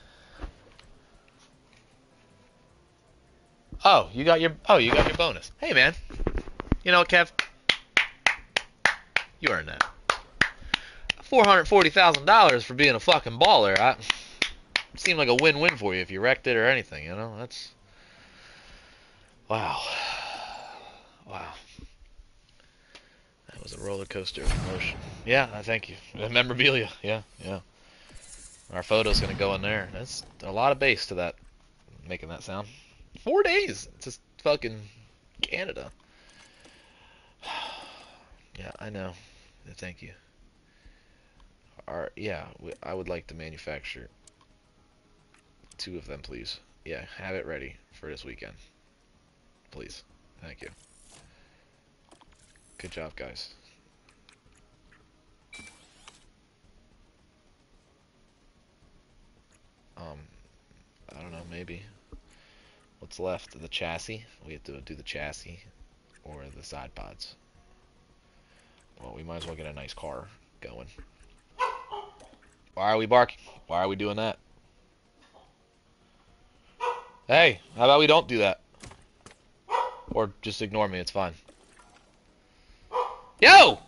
Oh, you got your oh, you got your bonus. Hey, man. You know what, Kev? You earned that. Four hundred forty thousand dollars for being a fucking baller. I, seem like a win-win for you if you wrecked it or anything, you know? That's... Wow. Wow. That was a roller coaster of emotion. Yeah, I thank you. Uh, memorabilia, yeah, yeah. Our photo's gonna go in there. That's a lot of bass to that, making that sound. Four days! It's just fucking Canada. Yeah, I know. Thank you. Our, yeah, we, I would like to manufacture two of them, please. Yeah, have it ready for this weekend. Please. Thank you. Good job, guys. Um, I don't know, maybe. What's left? The chassis? We have to do the chassis or the side pods. Well, we might as well get a nice car going. Why are we barking? Why are we doing that? Hey, how about we don't do that? Or just ignore me, it's fine. Yo!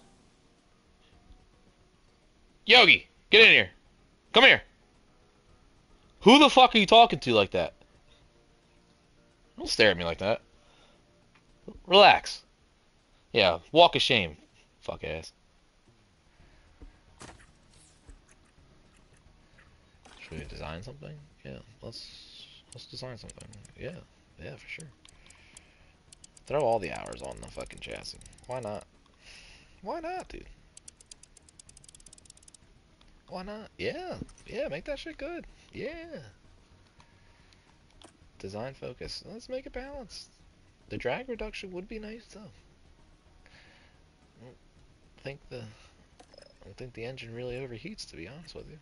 Yogi, get in here. Come here. Who the fuck are you talking to like that? Don't stare at me like that. Relax. Yeah, walk of shame, fuck ass. Should we design something? Yeah, let's let's design something. Yeah, yeah, for sure. Throw all the hours on the fucking chassis. Why not? Why not, dude? Why not? Yeah, yeah, make that shit good. Yeah. Design focus. Let's make it balanced. The drag reduction would be nice though. I don't think the I don't think the engine really overheats, to be honest with you.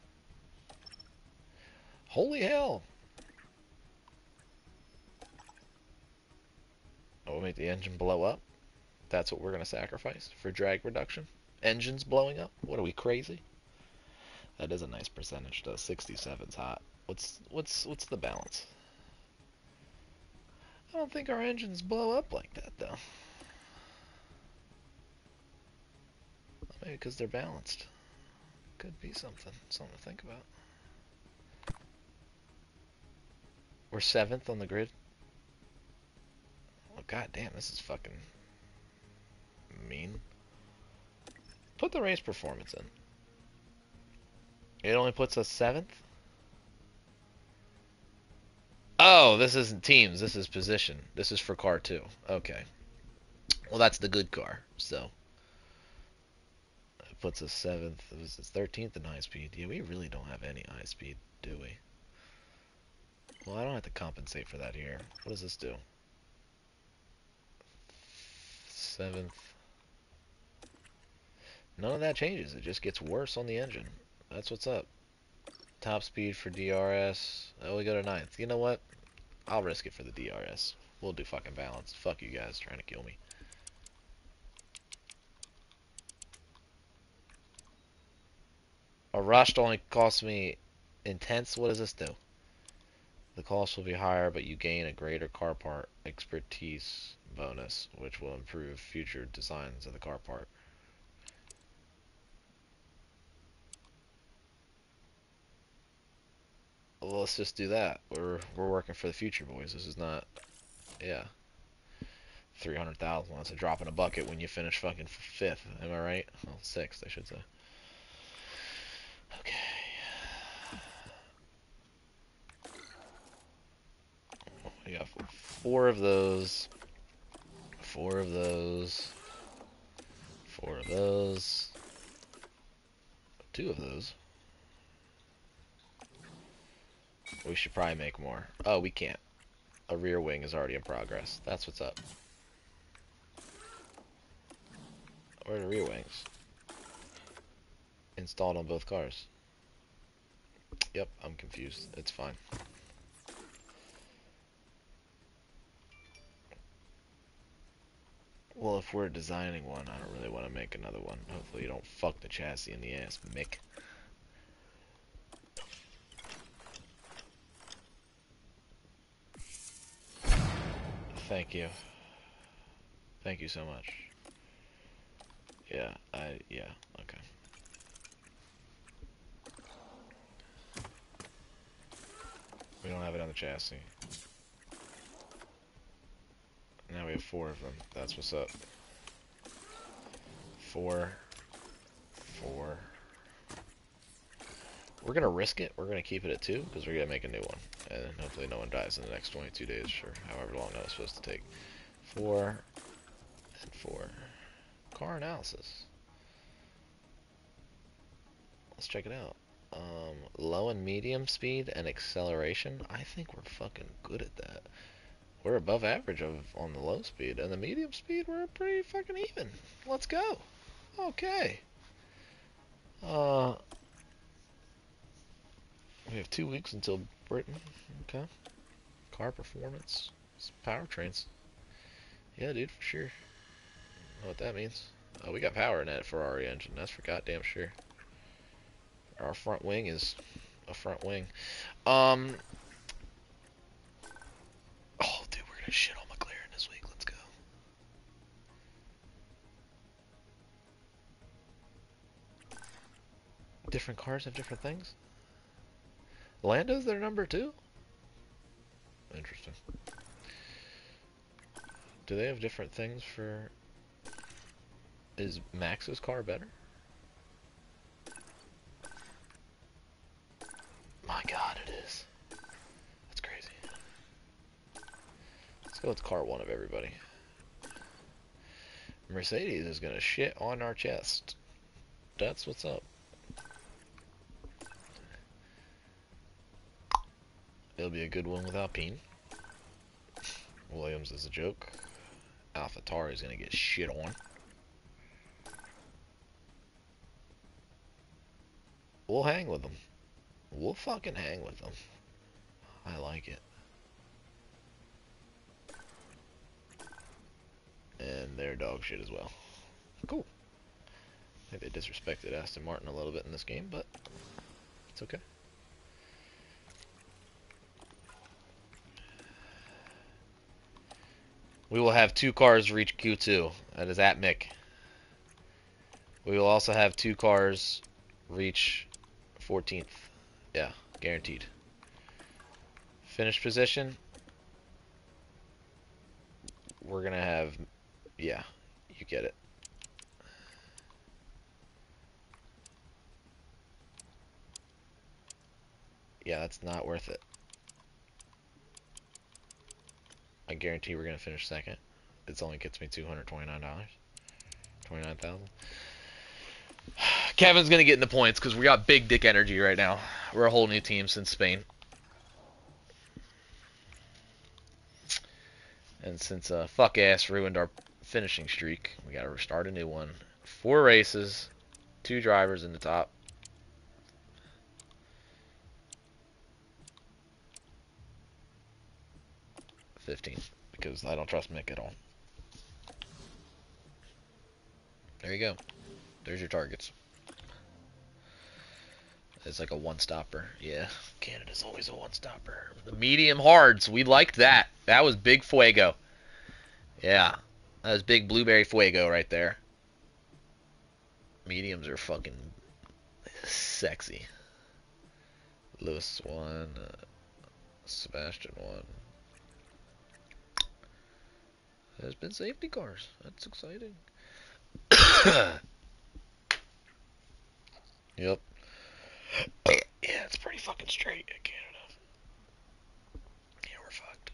Holy hell! Oh, we'll make the engine blow up? That's what we're gonna sacrifice for drag reduction? Engines blowing up? What are we, crazy? That is a nice percentage though. sixty-seven's hot. What's what's what's the balance? I don't think our engines blow up like that though. Maybe because they're balanced. Could be something. Something to think about. We're seventh on the grid. Oh god damn, this is fucking mean. Put the race performance in. It only puts us seventh? Oh, this isn't teams, this is position. This is for car two. Okay. Well, that's the good car, so. It puts us seventh. It was thirteenth in high speed. Yeah, we really don't have any high speed, do we? Well, I don't have to compensate for that here. What does this do? Seventh. None of that changes. It just gets worse on the engine. That's what's up. Top speed for D R S. Oh, we go to ninth. You know what? I'll risk it for the D R S. We'll do fucking balance. Fuck you guys trying to kill me. A rushed only costs me intense. What does this do? The cost will be higher, but you gain a greater car part expertise bonus, which will improve future designs of the car part. Well, let's just do that. We're we're working for the future, boys. This is not, yeah. Three hundred thousand. That's a drop in a bucket when you finish fucking fifth. Am I right? Well, sixth, I should say. Okay. We got four of those. Four of those. Four of those. Two of those. We should probably make more. Oh, we can't. A rear wing is already in progress. That's what's up. Where are the rear wings? Installed on both cars. Yep, I'm confused. It's fine. Well, if we're designing one, I don't really want to make another one. Hopefully you don't fuck the chassis in the ass, Mick. Thank you. Thank you so much. Yeah, I, yeah, okay. We don't have it on the chassis. Now we have four of them. That's what's up. Four. Four. We're gonna risk it. We're gonna keep it at two because we're gonna make a new one, and hopefully no one dies in the next twenty-two days, or however long that was supposed to take. Four and four. Car analysis. Let's check it out. Um, low and medium speed and acceleration. I think we're fucking good at that. We're above average of on the low speed, and the medium speed we're pretty fucking even. Let's go. Okay. Uh. We have two weeks until Britain. Okay. Car performance. Powertrains. Yeah, dude, for sure. Know what that means. Oh, we got power in that Ferrari engine. That's for goddamn sure. Our front wing is a front wing. Um. Oh, dude, we're gonna shit on McLaren this week. Let's go. Different cars have different things. Lando's their number two? Interesting. Do they have different things for... Is Max's car better? My god, it is. That's crazy. Let's go with car one of everybody. Mercedes is gonna shit on our chest. That's what's up. It'll be a good one with Alpine. Williams is a joke. AlphaTauri is gonna get shit on. We'll hang with them. We'll fucking hang with them. I like it. And they're dog shit as well. Cool. I think they disrespected Aston Martin a little bit in this game, but it's okay. We will have two cars reach Q two. That is at Mick. We will also have two cars reach fourteenth. Yeah, guaranteed. Finish position. We're going to have... Yeah, you get it. Yeah, that's not worth it. I guarantee we're gonna finish second. It only gets me two hundred twenty-nine dollars, twenty-nine thousand. Kevin's gonna get in the points because we got big dick energy right now. We're a whole new team since Spain, and since uh, fuck ass ruined our finishing streak, we gotta restart a new one. Four races, two drivers in the top. fifteen, because I don't trust Mick at all. There you go. There's your targets. It's like a one-stopper. Yeah, Canada's always a one-stopper. The medium hards, we liked that. That was big fuego. Yeah, that was big blueberry fuego right there. Mediums are fucking sexy. Lewis one, uh, Sebastian one. There's been safety cars. That's exciting. Yep. Yeah, it's pretty fucking straight in Canada. Yeah, we're fucked.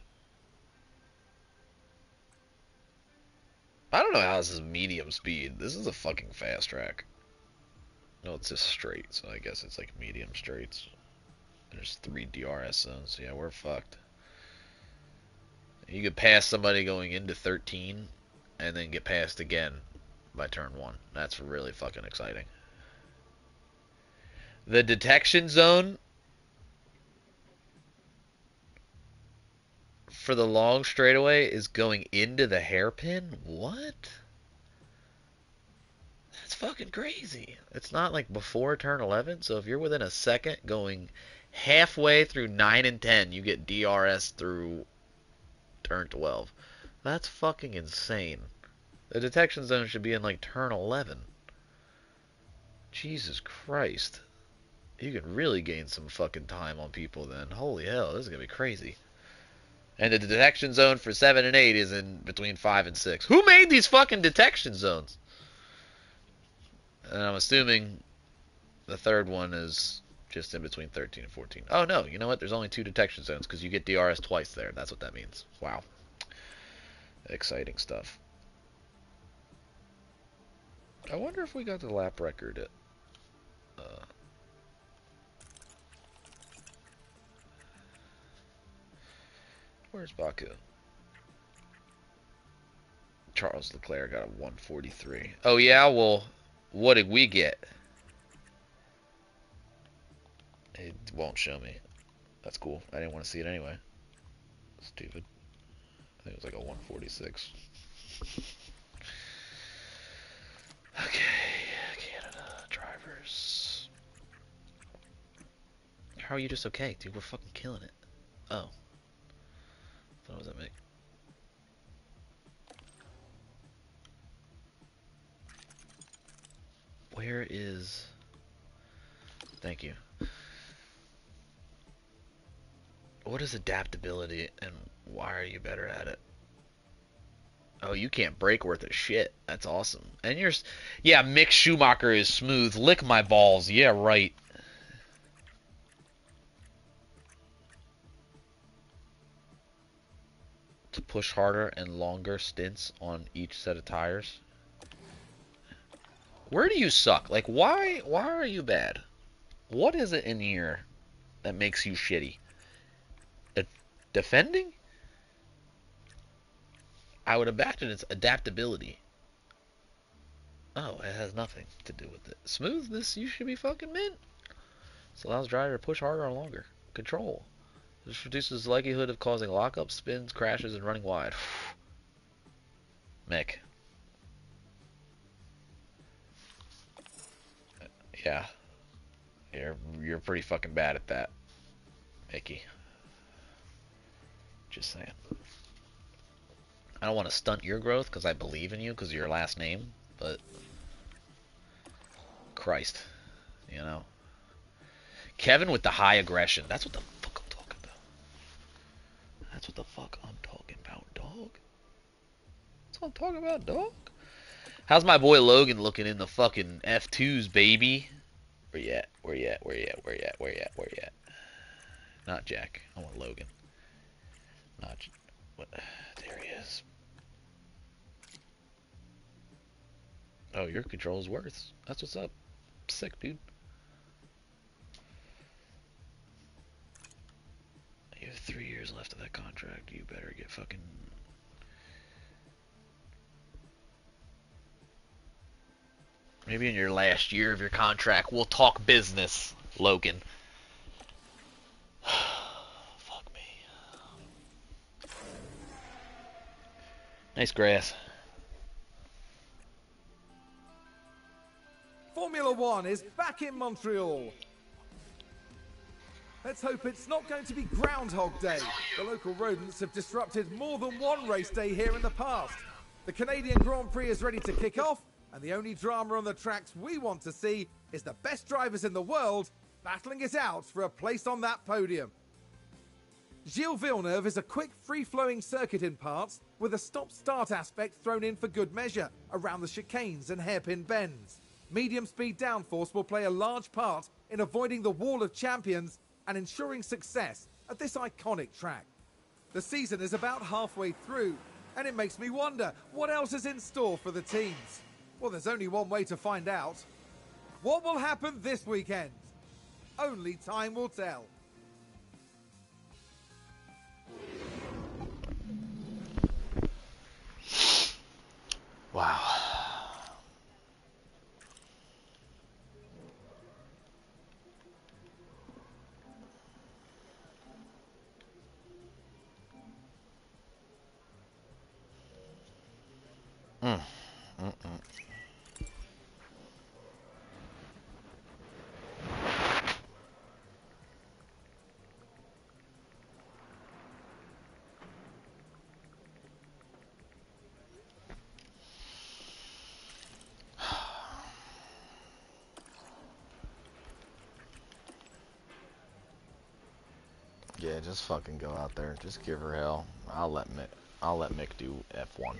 I don't know how this is medium speed. This is a fucking fast track. No, it's just straight, so I guess it's like medium straights. There's three D R S zones. Yeah, we're fucked. You could pass somebody going into thirteen and then get passed again by turn one. That's really fucking exciting. The detection zone for the long straightaway is going into the hairpin? What? That's fucking crazy. It's not like before turn eleven, so if you're within a second going halfway through nine and ten, you get D R S through turn twelve. That's fucking insane. The detection zone should be in like turn eleven. Jesus Christ. You can really gain some fucking time on people then. Holy hell, this is gonna be crazy. And the detection zone for seven and eight is in between five and six. Who made these fucking detection zones? And I'm assuming the third one is just in between thirteen and fourteen. Oh no, you know what? There's only two detection zones because you get D R S twice there. That's what that means. Wow. Exciting stuff. I wonder if we got the lap record at... Uh, where's Baku? Charles Leclerc got a one forty-three. Oh yeah, well, what did we get? It won't show me. That's cool. I didn't want to see it anyway. Stupid. I think it was like a one forty-six. Okay, Canada drivers. How are you just okay, dude? We're fucking killing it. Oh. What does that make? Where is... Thank you. What is adaptability and why are you better at it? Oh, you can't brake worth a shit. That's awesome. And you're... Yeah, Mick Schumacher is smooth. Lick my balls. Yeah, right. To push harder and longer stints on each set of tires. Where do you suck? Like, why why are you bad? What is it in here that makes you shitty? A defending? I would imagine it's adaptability. Oh, it has nothing to do with it. Smoothness, you should be fucking mint. This allows driver to push harder and longer. Control. This reduces the likelihood of causing lockups, spins, crashes, and running wide. Mick. Yeah. You're, you're pretty fucking bad at that, Mickey. Just saying. I don't want to stunt your growth because I believe in you because of your last name, but Christ, you know. Kevin with the high aggression. That's what the fuck I'm talking about. That's what the fuck I'm talking about, dog. That's what I'm talking about, dog. How's my boy Logan looking in the fucking F twos, baby? Where you at? Where you at? Where you at? Where you at? Where you at? Where you at? Not Jack. I want Logan. Not... What? There he is. Oh, your control's worth. That's what's up. Sick, dude. You have three years left of that contract. You better get fucking... Maybe in your last year of your contract, we'll talk business, Logan. Fuck me. Nice grass. Formula One is back in Montreal. Let's hope it's not going to be Groundhog Day. The local rodents have disrupted more than one race day here in the past. The Canadian Grand Prix is ready to kick off, and the only drama on the tracks we want to see is the best drivers in the world battling it out for a place on that podium. Gilles Villeneuve is a quick, free-flowing circuit in parts, with a stop-start aspect thrown in for good measure around the chicanes and hairpin bends. Medium-speed downforce will play a large part in avoiding the wall of champions and ensuring success at this iconic track. The season is about halfway through, and it makes me wonder what else is in store for the teams. Well, there's only one way to find out. What will happen this weekend? Only time will tell. Wow. Mm. Mm-mm. Yeah, just fucking go out there. Just give her hell. I'll let Mick. I'll let Mick do F one.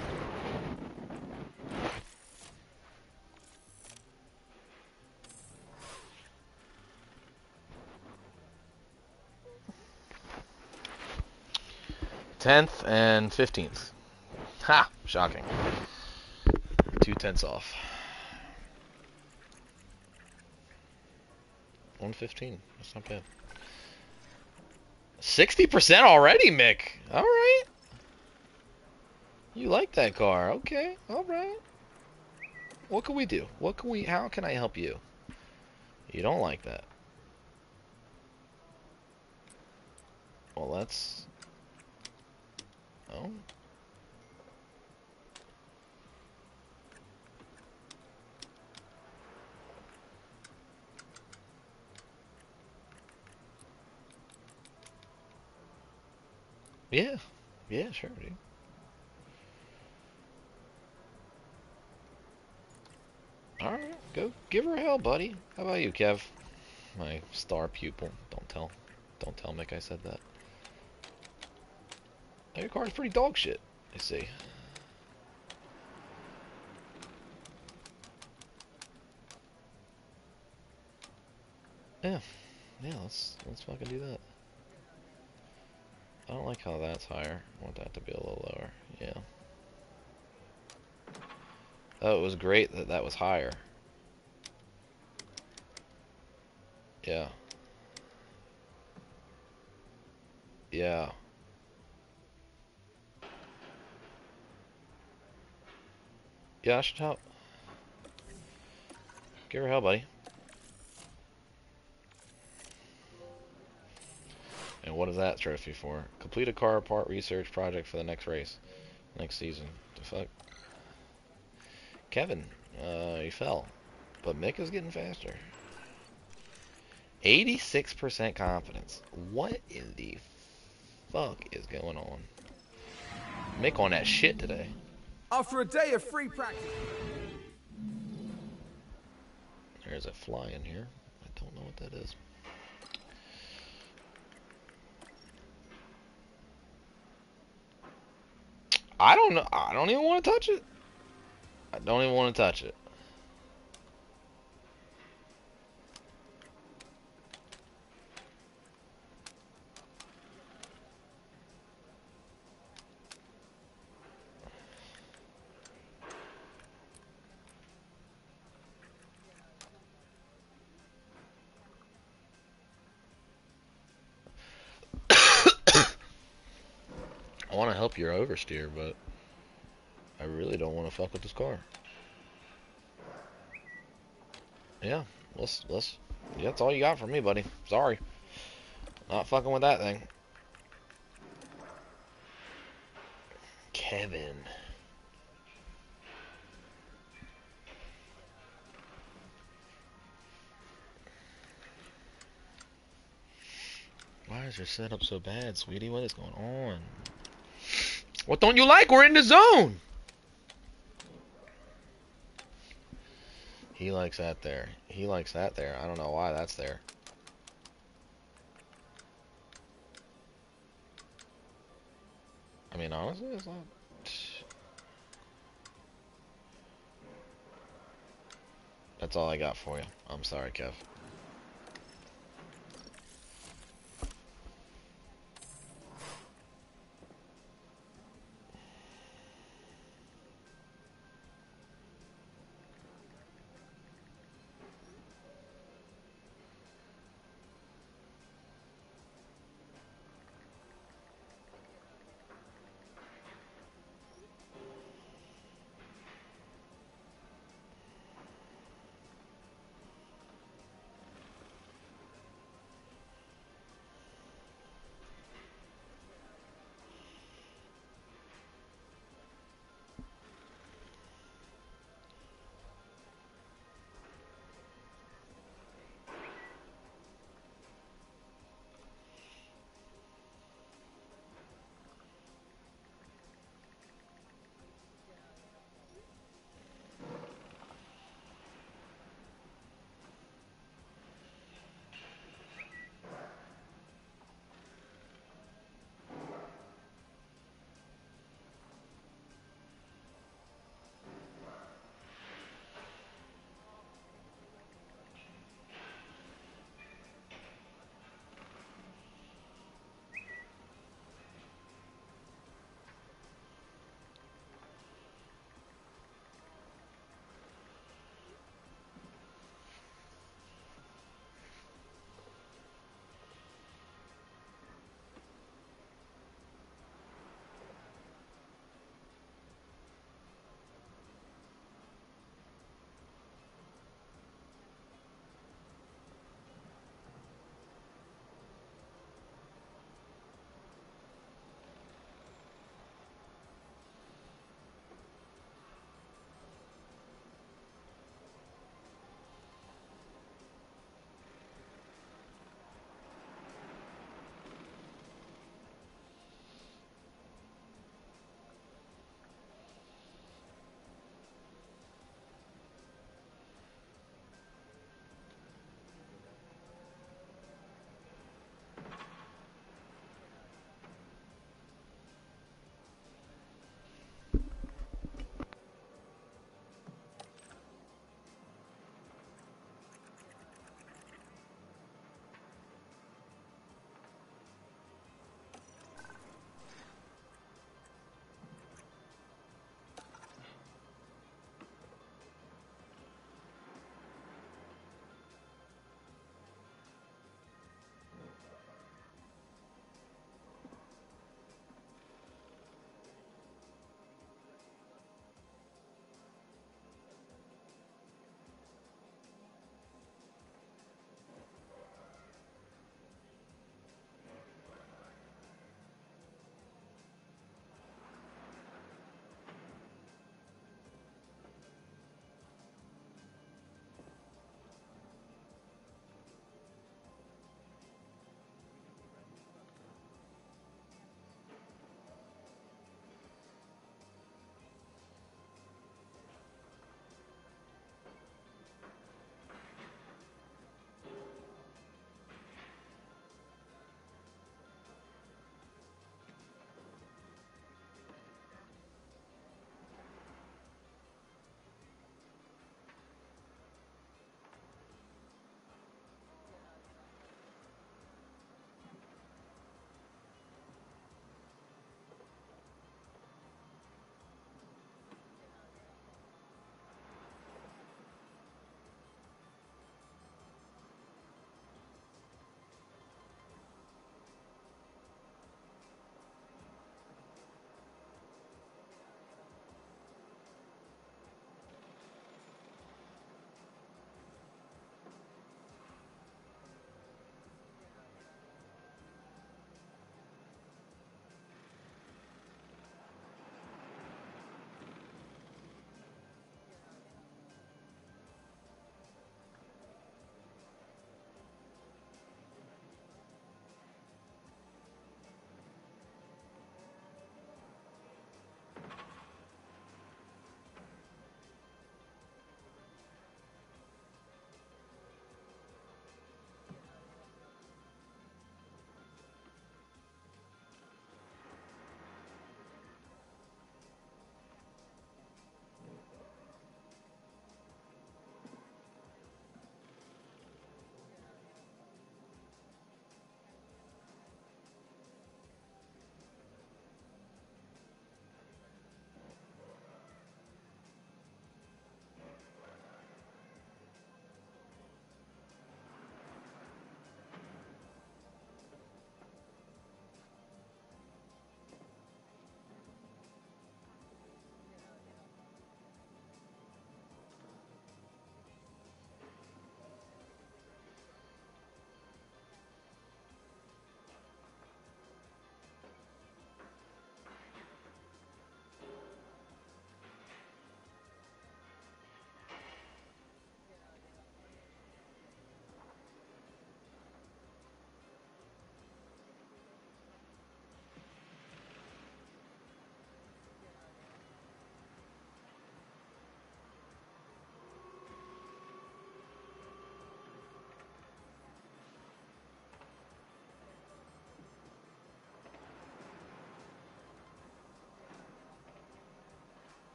Tenth and fifteenth. Ha! Shocking. Two tenths off. One fifteen. That's not bad. Sixty percent already, Mick. All right. You like that car? Okay. All right. What can we do? What can we? How can I help you? You don't like that. Well, that's. Oh. Yeah. Yeah, sure, dude. Alright, go give her hell, buddy. How about you, Kev? My star pupil. Don't tell. Don't tell Mick I said that. Oh, your car's pretty dog shit, I see. Yeah. Yeah, let's let's fucking do that. I don't like how that's higher. I want that to be a little lower. Yeah. Oh, it was great that that was higher. Yeah. Yeah. Yeah, I should help. Give her hell, buddy. And what is that trophy for? Complete a car part research project for the next race. Next season. The fuck? Kevin, uh, he fell. But Mick is getting faster. eighty-six percent confidence. What in the fuck is going on? Mick on that shit today. After a day of free practice. There's a fly in here. I don't know what that is. I don't know. I don't even want to touch it. I don't even want to touch it. I want to help your oversteer, but I really don't want to fuck with this car. Yeah, let's let's. Yeah, that's all you got for me, buddy. Sorry, not fucking with that thing. Kevin. Why is your setup so bad, sweetie? What is going on? What don't you like? We're in the zone. He likes that there. He likes that there. I don't know why that's there. I mean, honestly, it's not... That's all I got for you. I'm sorry, Kev.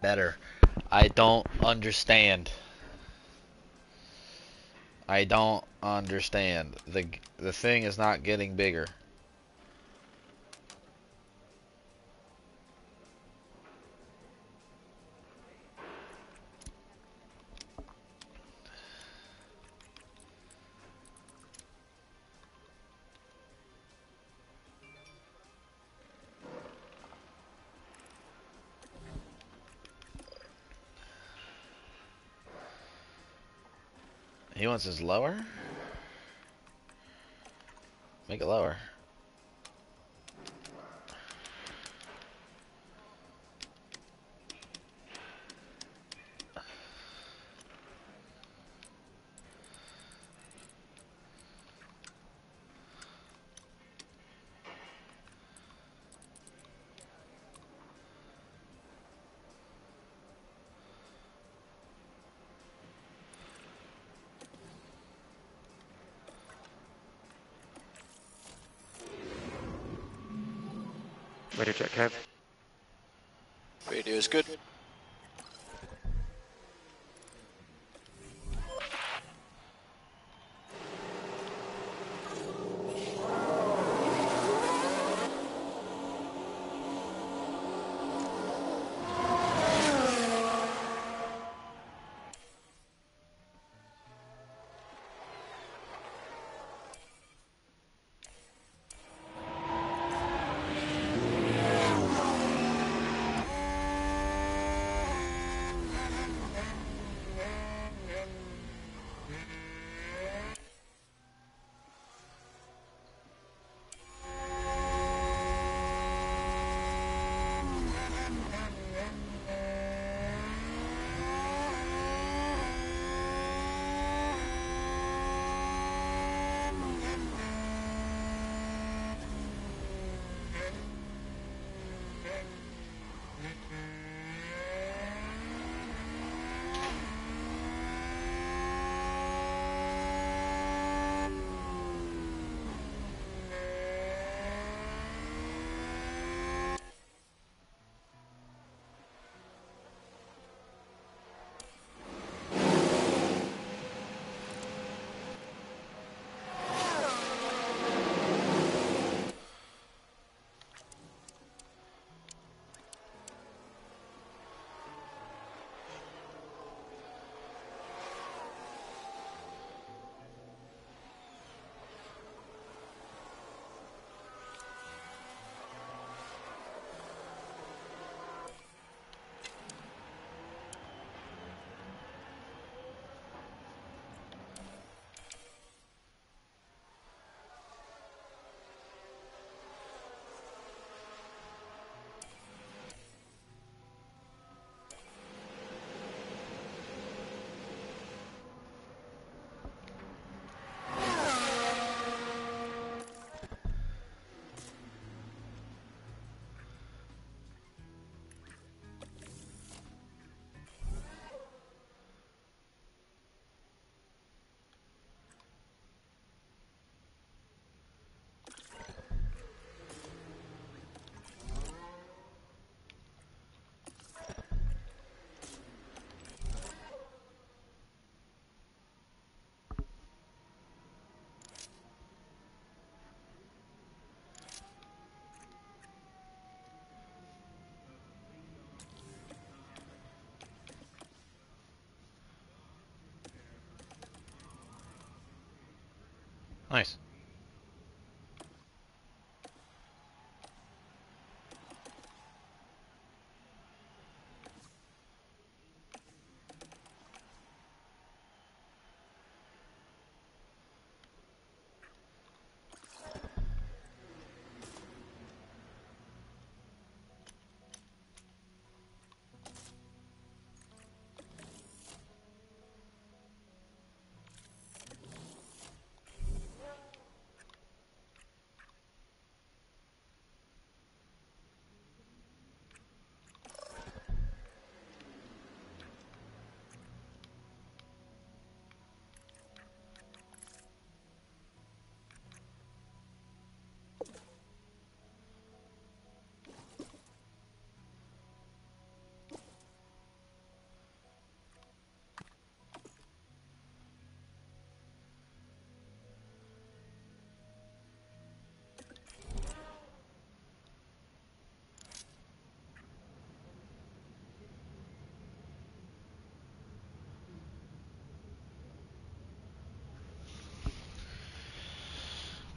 better. I don't understand. I don't understand. The the thing is not getting bigger. He wants his lower? Make it lower. Radio check, Kev. Radio is good. Nice.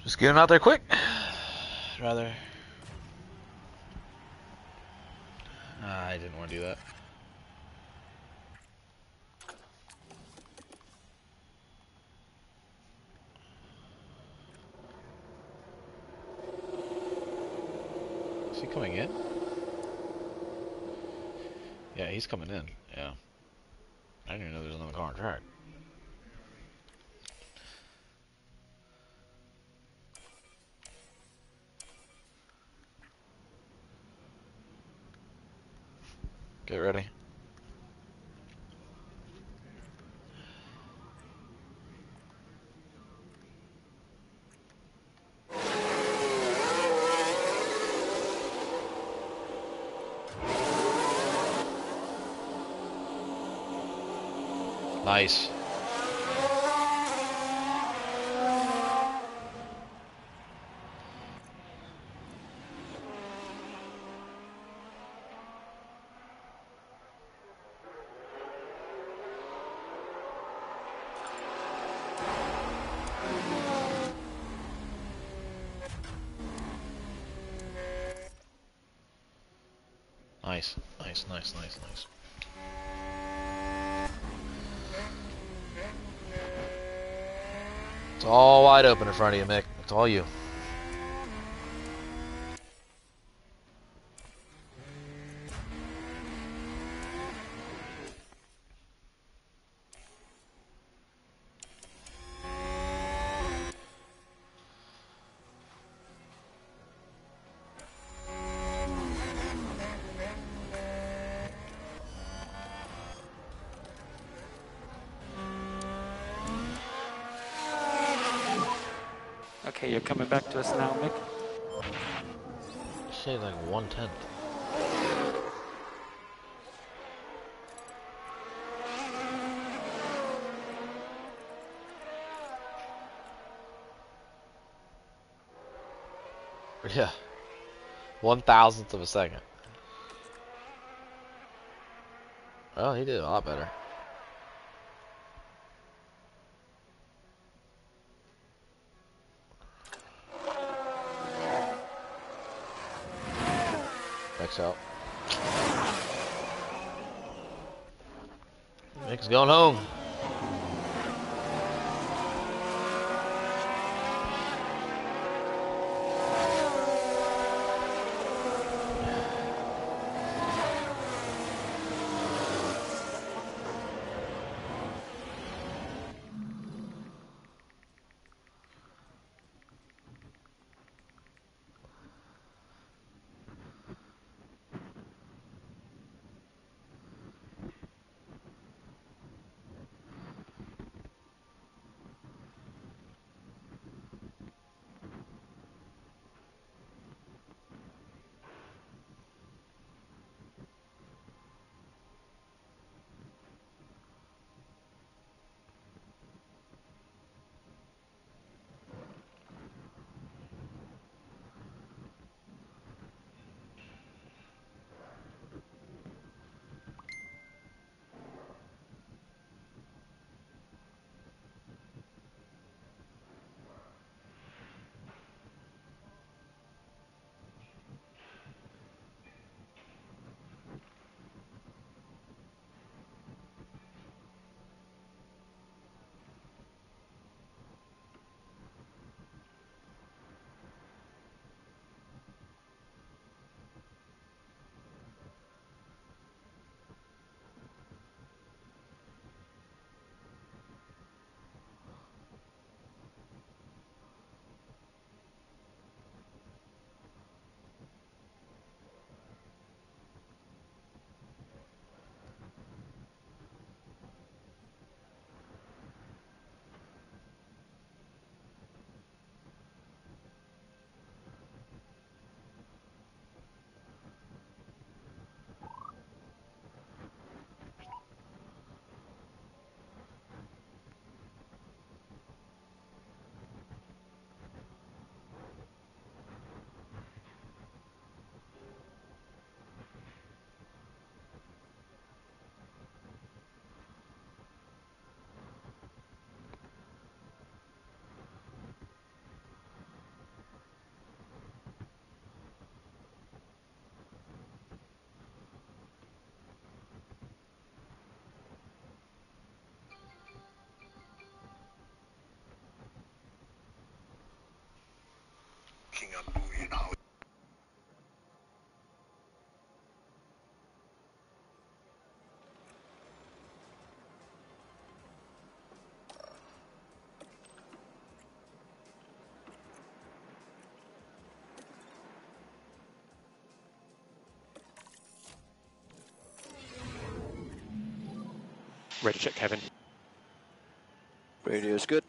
Just get him out there quick. Rather. Ah, I didn't want to do that. Is he coming in? Yeah, he's coming in. Yeah. I didn't even know there was another car on track. Get ready. Nice. Nice, nice, nice, nice, nice. It's all wide open in front of you, Mick. It's all you. Okay, you're coming back to us now, Mick. Say like one tenth. Yeah. One thousandth of a second. Well, he did a lot better. Mick's out. Mick's going home. making a million dollars. Ready to check, Kevin. Radio's good.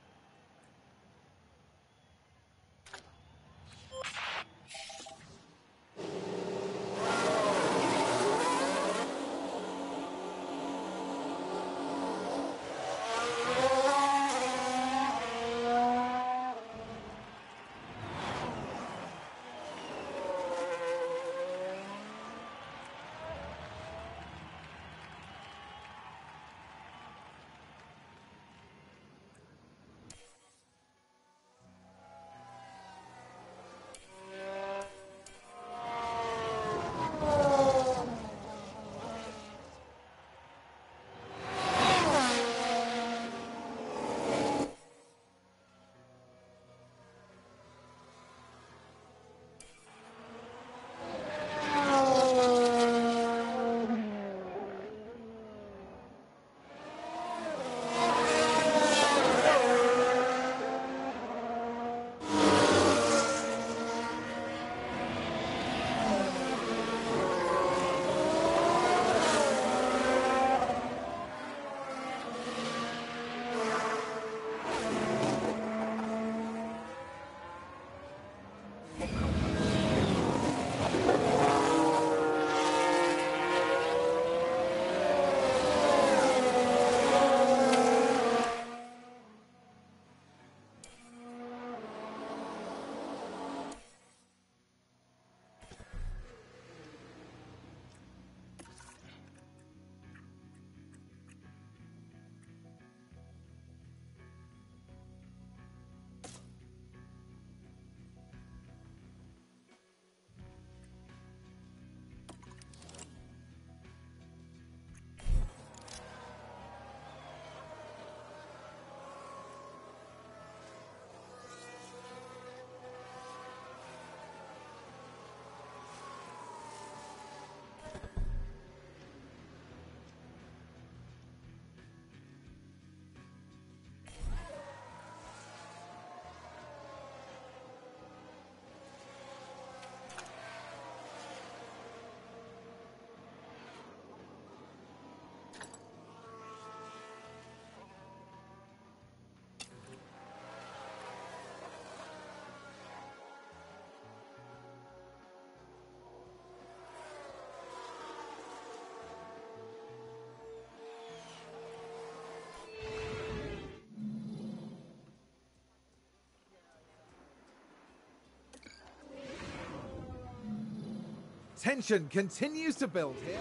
Tension continues to build here.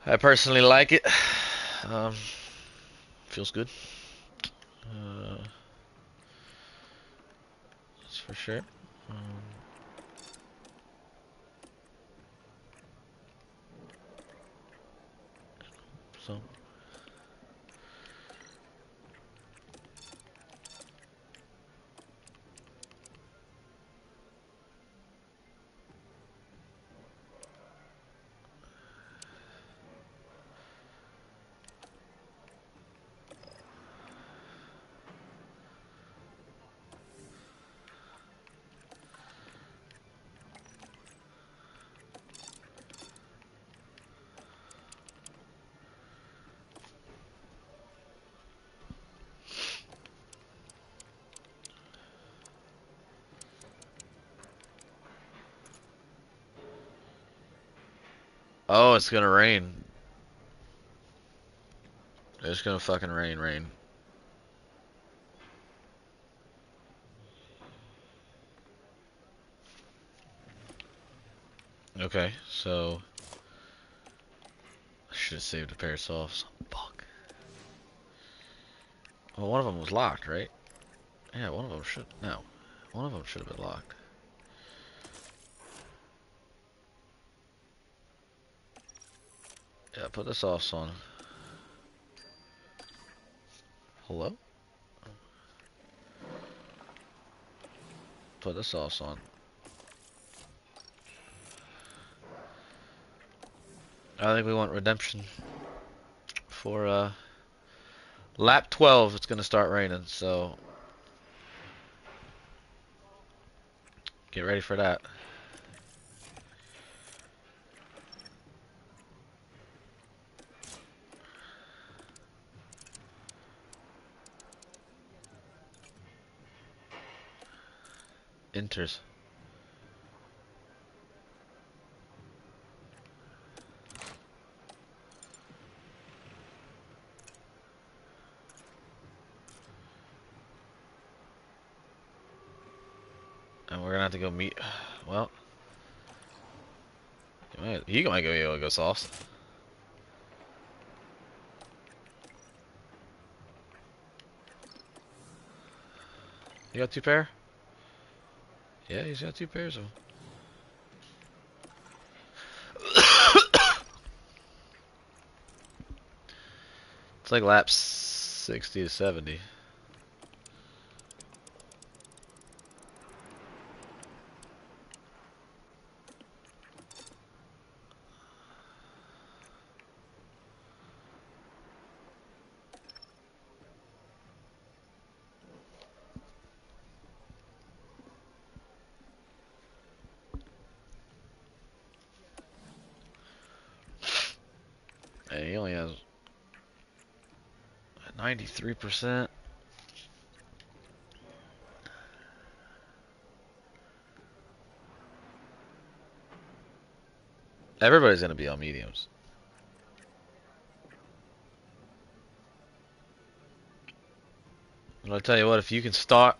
I personally like it. Um, feels good. Uh, that's for sure. Um, so. Oh, it's gonna rain. It's gonna fucking rain, rain. Okay, so I should have saved a pair of softs. Fuck. Well, one of them was locked, right? Yeah, one of them should. No, one of them should have been locked. Yeah, put the softs on. Hello? Put the sauce on. I think we want redemption for uh, lap twelve. It's gonna start raining, so get ready for that. Inters. And we're gonna have to go meet. Well, he might, he might go able to go sauce. You got two pair? Yeah, he's got two pairs of them. It's like laps sixty to seventy. And he only has ninety-three percent. Everybody's gonna be on mediums. But I'll tell you what, if you can start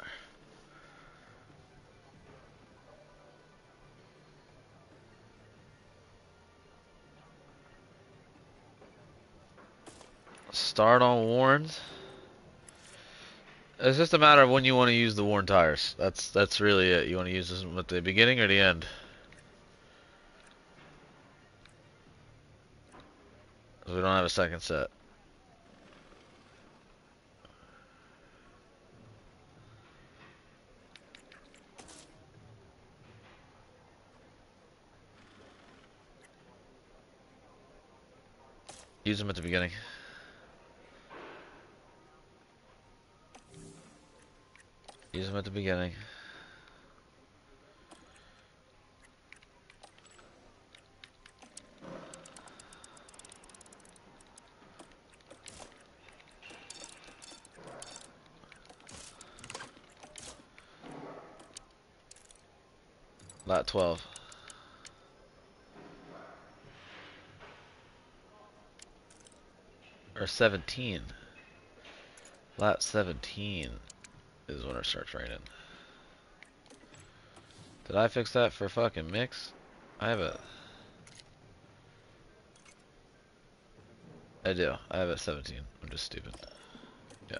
start on Warren's. It's just a matter of when you want to use the Warren tires. That's that's really it. You want to use this at the beginning or the end? We don't have a second set. Use them at the beginning. Use them at the beginning. Lot twelve. Or seventeen. Lap seventeen is when it starts raining. Did I fix that for fucking mix? I have a... I do. I have a seventeen. I'm just stupid. Yeah.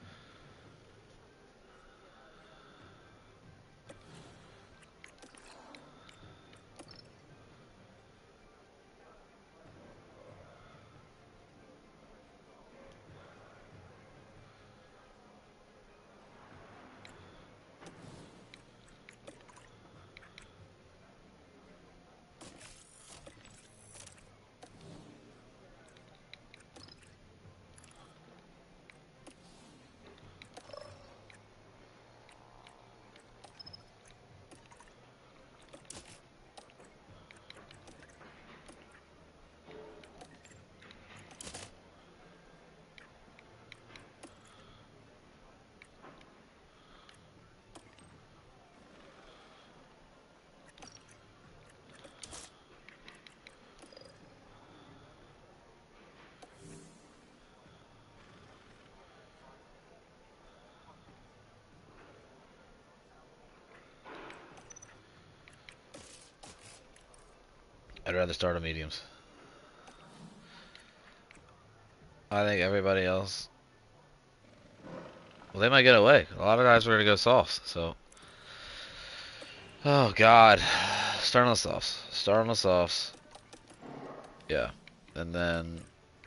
I'd rather start on mediums. I think everybody else... Well, they might get away. A lot of guys were going to go softs, so... Oh, God. Start on the softs. Start on the softs. Yeah. And then...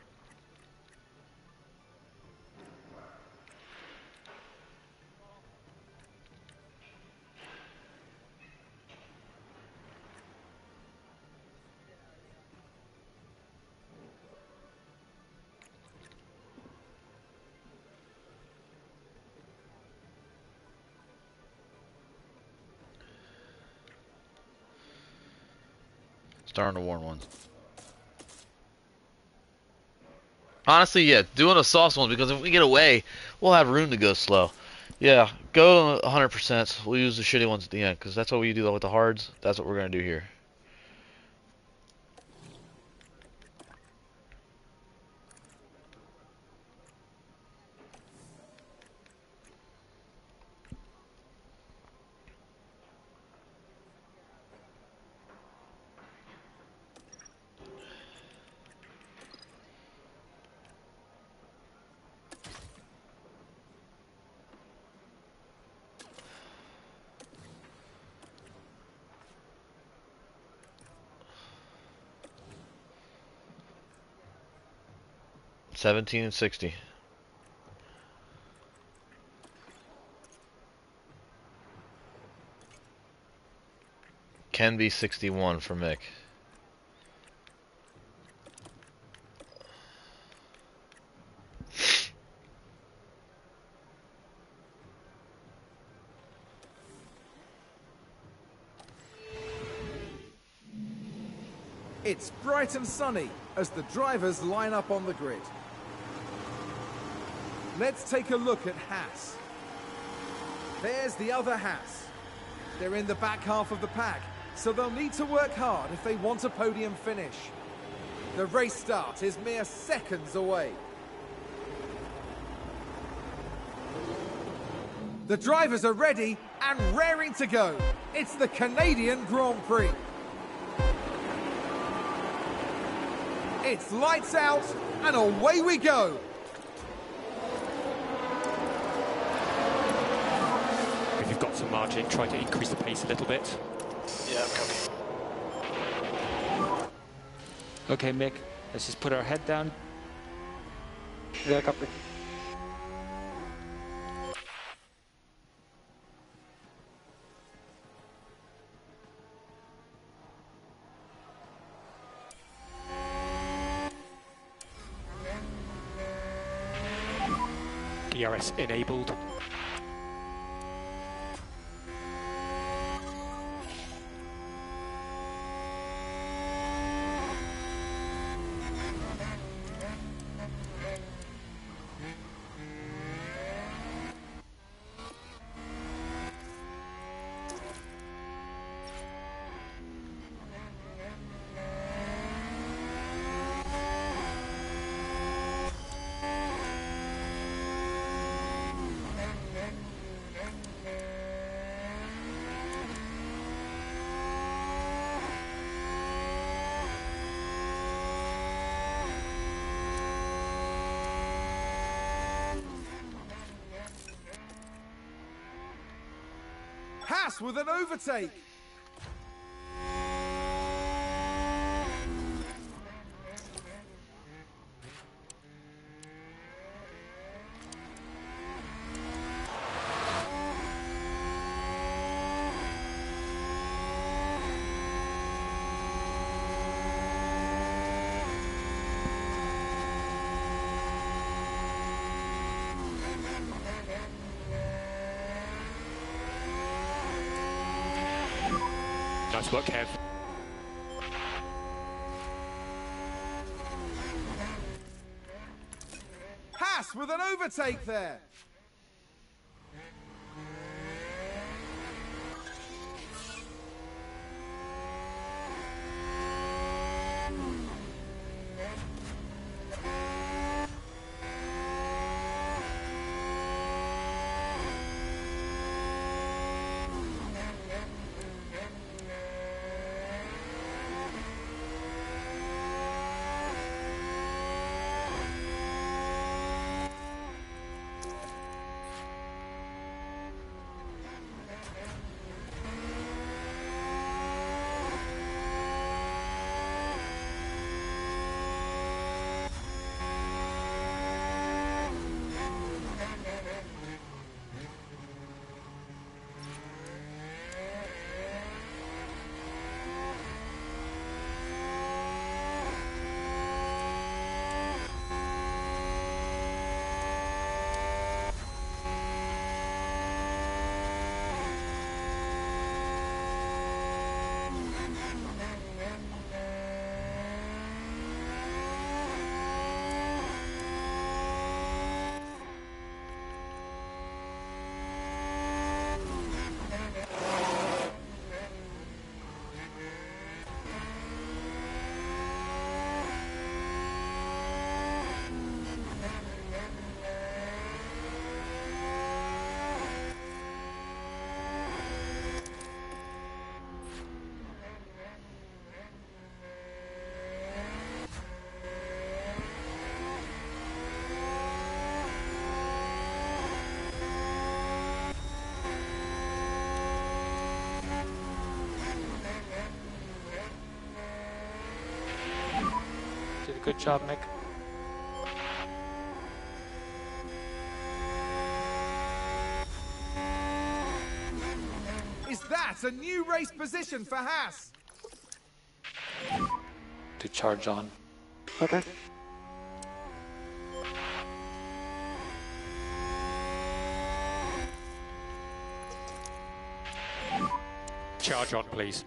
Starting to warn ones. Honestly, yeah, doing a soft one because if we get away, we'll have room to go slow. Yeah, go one hundred percent. We'll use the shitty ones at the end because that's what we do with the hards. That's what we're going to do here. seventeen and sixty. Can be sixty-one for Mick. It's bright and sunny as the drivers line up on the grid. Let's take a look at Haas. There's the other Haas. They're in the back half of the pack, so they'll need to work hard if they want a podium finish. The race start is mere seconds away. The drivers are ready and raring to go. It's the Canadian Grand Prix. It's lights out and away we go. If you've got some margin, try to increase the pace a little bit. Yeah, copy. Okay, Mick, let's just put our head down. Yeah, copy. D R S enabled. Haas with an overtake. Nice work, Kev. Haas with an overtake there. Did a good job, Mick. Is that a new race position for Haas? To charge on. Okay. Charge on, please.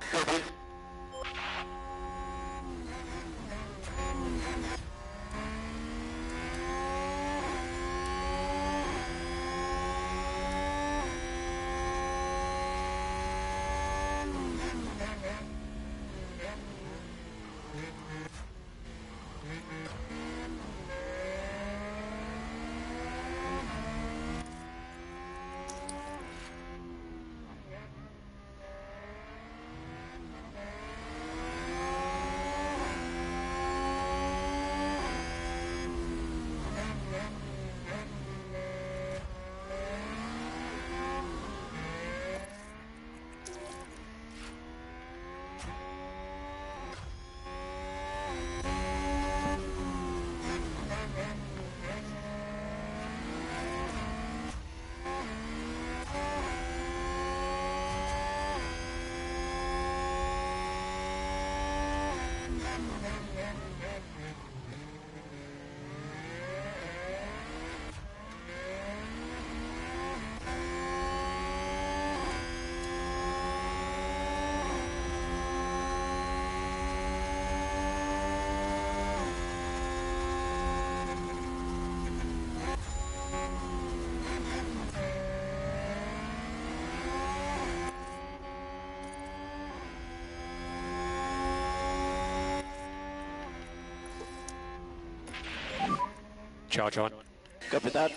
Charge on. Copy that.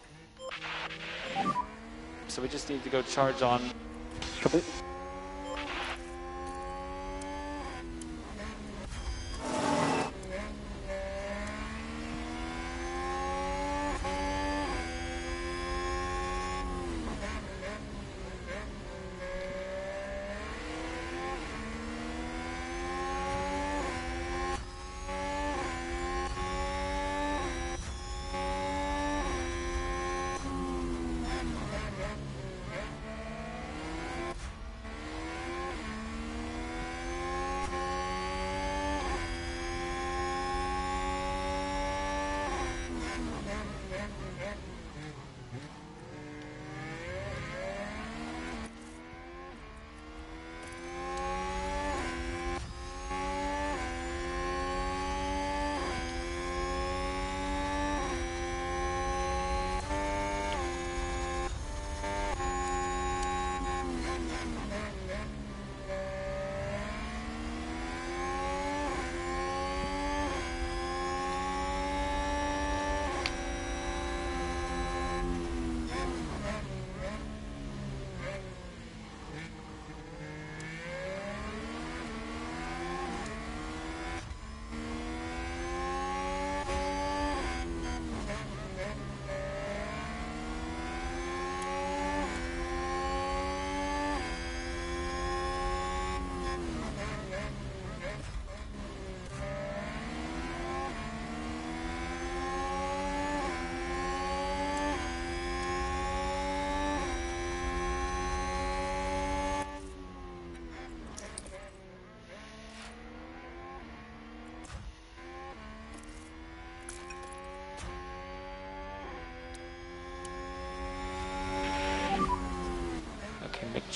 So we just need to go charge on. Copy.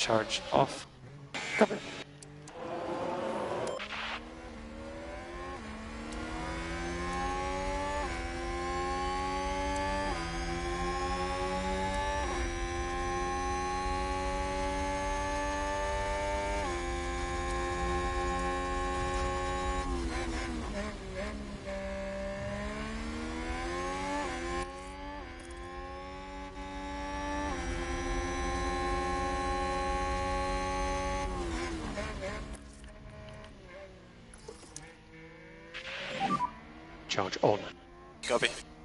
charge off. Copy. Charge on. Copy.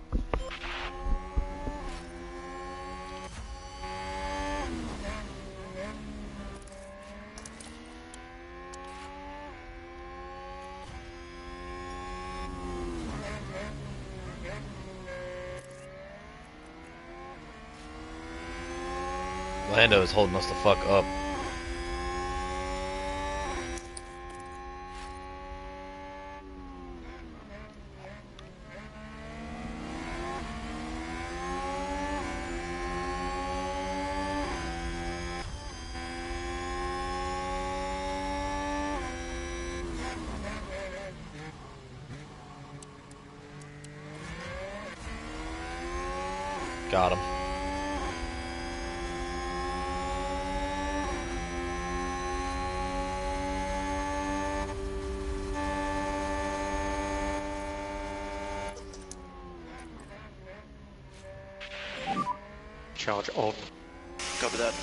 Lando is holding us the fuck up. Got him. Charge on. Copy that.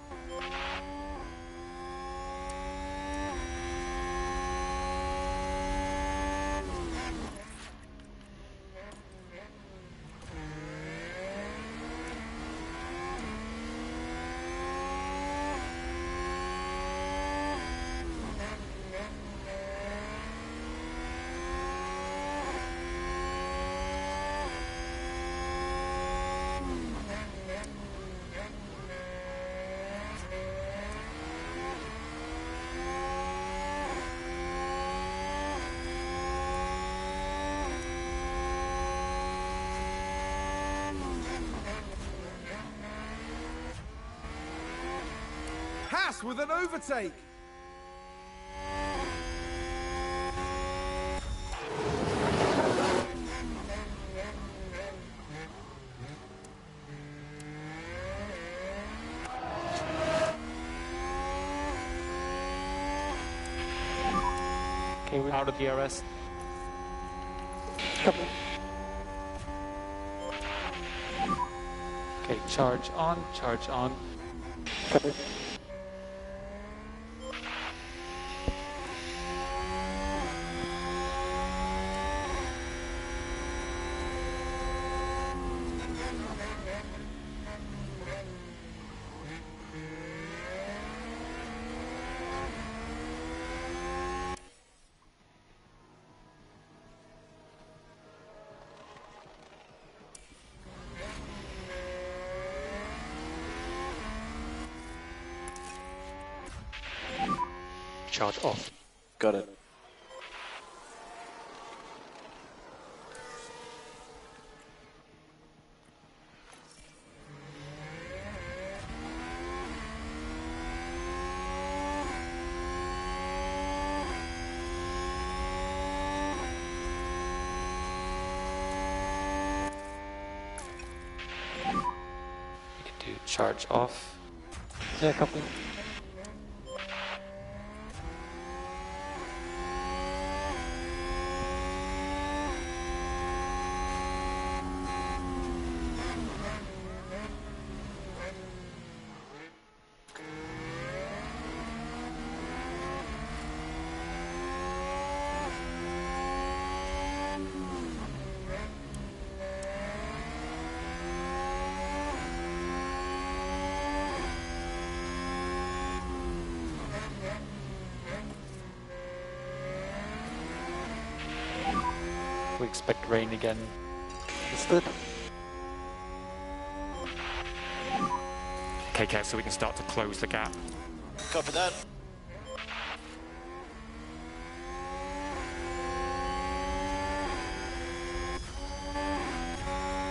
Haas with an overtake. Okay, we're out of D R S. Copy. Okay, charge on, charge on. Copy. Charge off. Got it. You can do charge off. Yeah, copy. We expect rain again. Understood. Okay, okay, so we can start to close the gap. Copy that.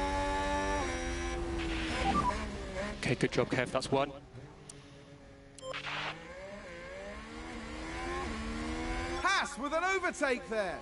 Okay, good job, Kev. That's one. Haas with an overtake there.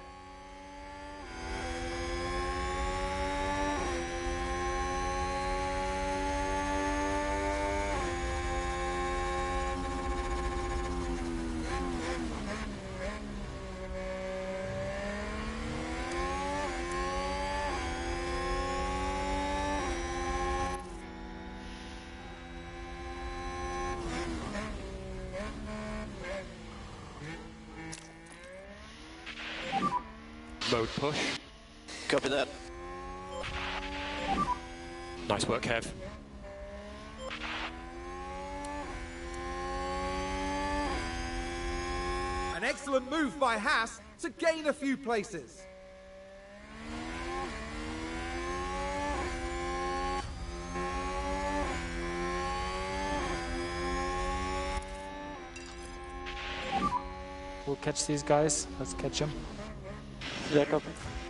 Mode push. Copy that. Nice work, Kev. An excellent move by Haas to gain a few places. We'll catch these guys. Let's catch them. Yeah, copy.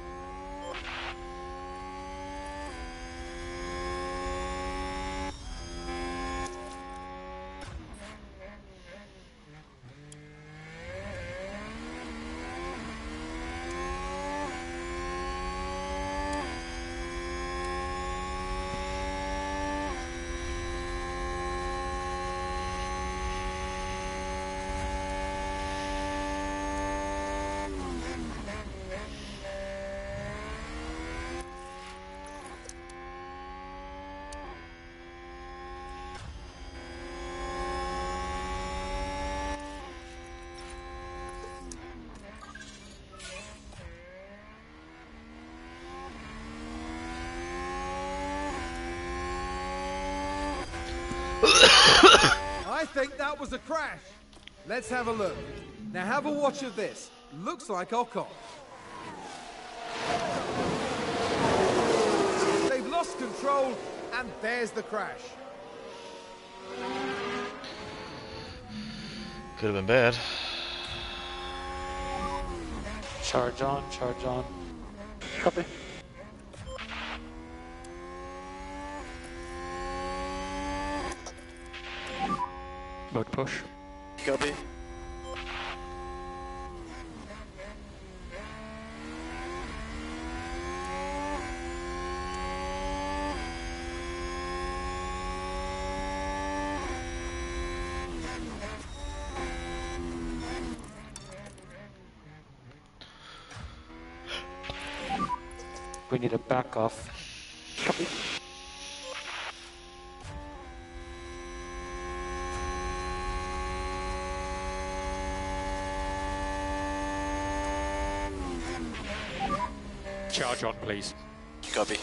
I think that was a crash. Let's have a look. Now have a watch of this. Looks like Ocon. They've lost control, and there's the crash. Could have been bad. Charge on, charge on. Copy. Mode push. Copy. We need a back off. Copy. Charge on, please. Copy.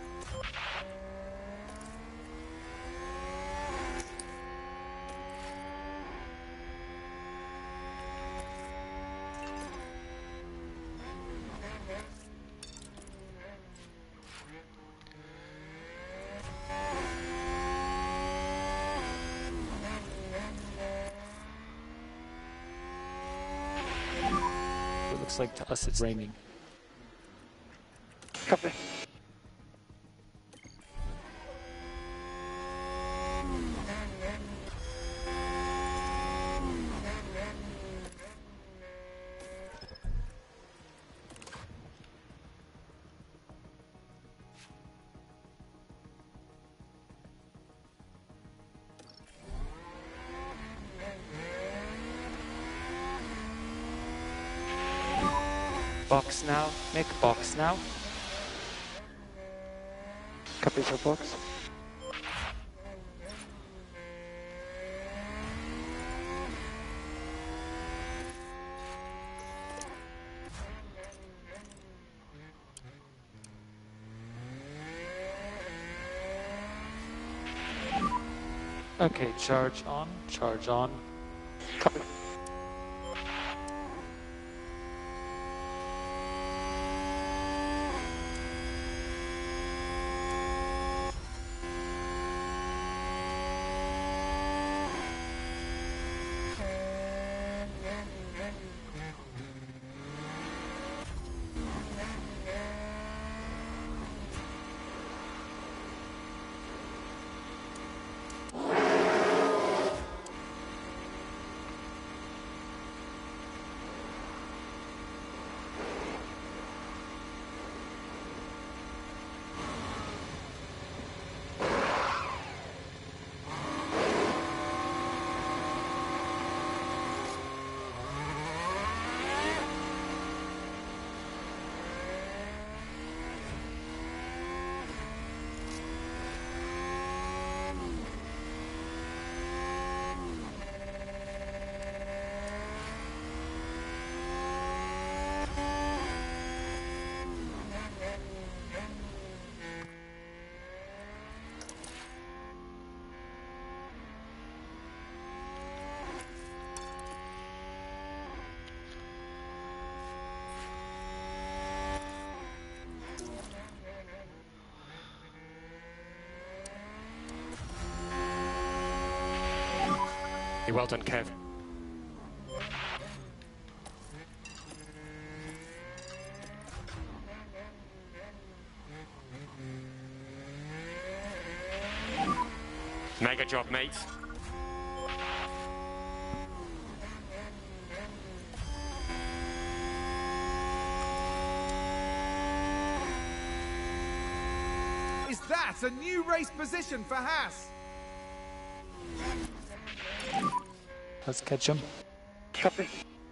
It looks like to us it's raining. Copy. Box now. Mick, box now. Copy for box. Okay, charge on, charge on. Copy. Really well done, Kev. Mega job, mate. Is that a new race position for Haas? Let's catch him. Copy.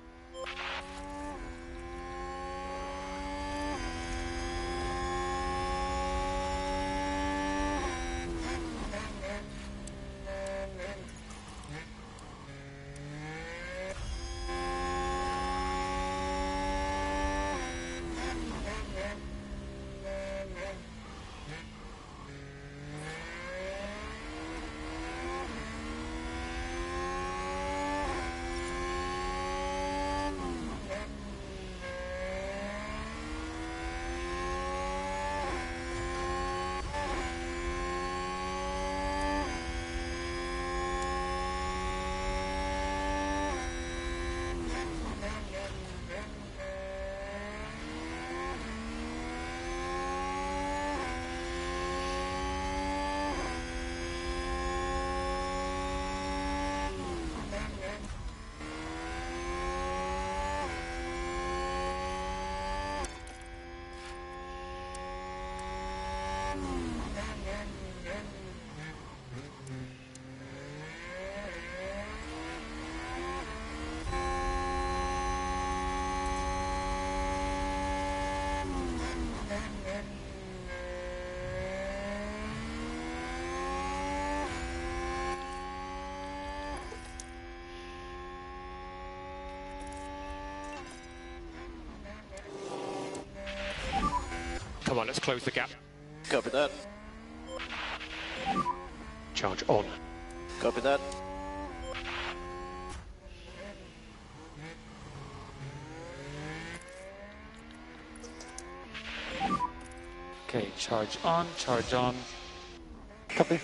Come on, let's close the gap. Copy that. Charge on. Copy that. Okay, charge on, charge on. Copy.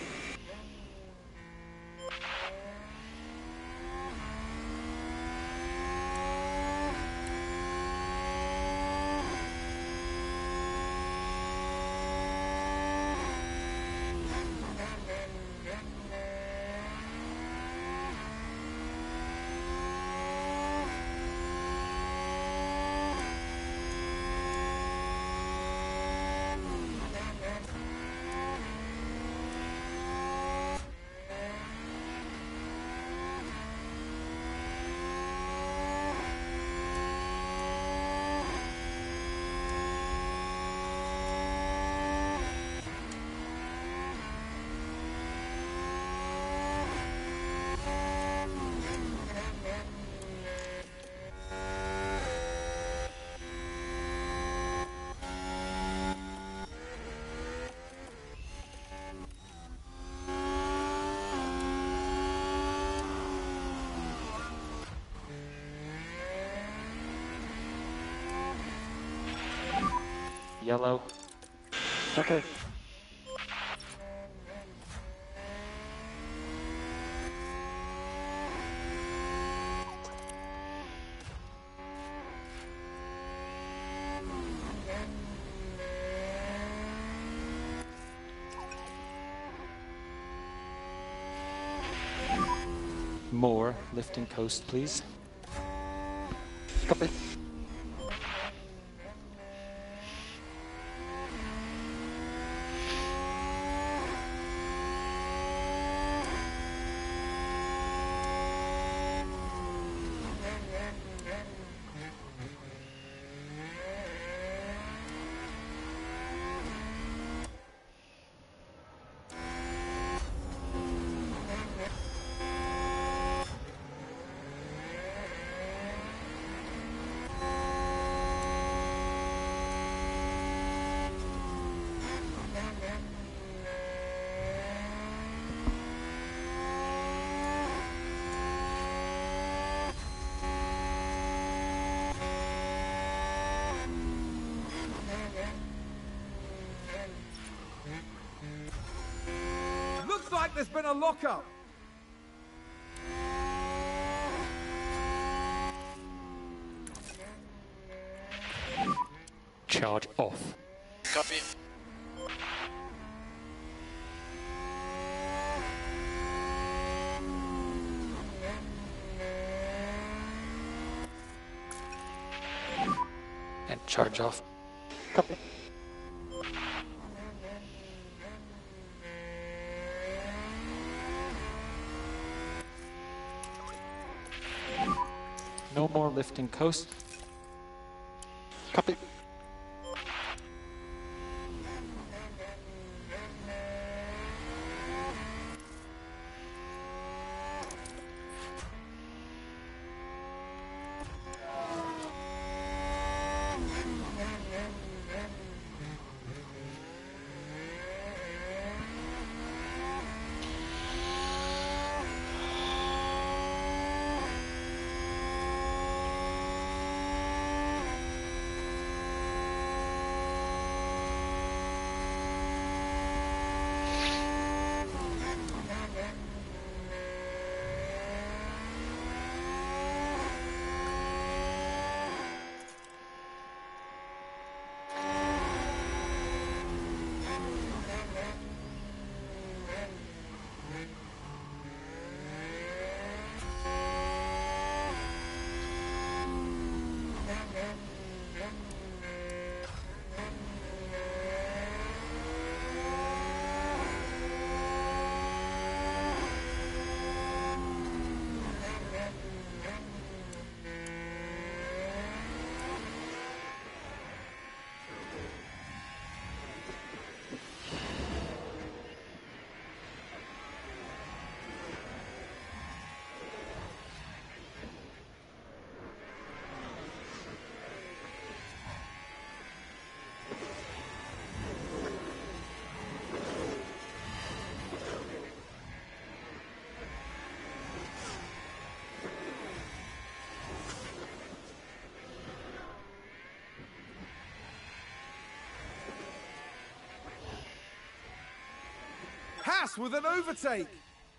Yellow. Okay. More lifting coast, please. Copy. Looks like there's been a lockup. charge off. Copy. And charge off. Copy. No more lifting coast. Copy. Haas with an overtake.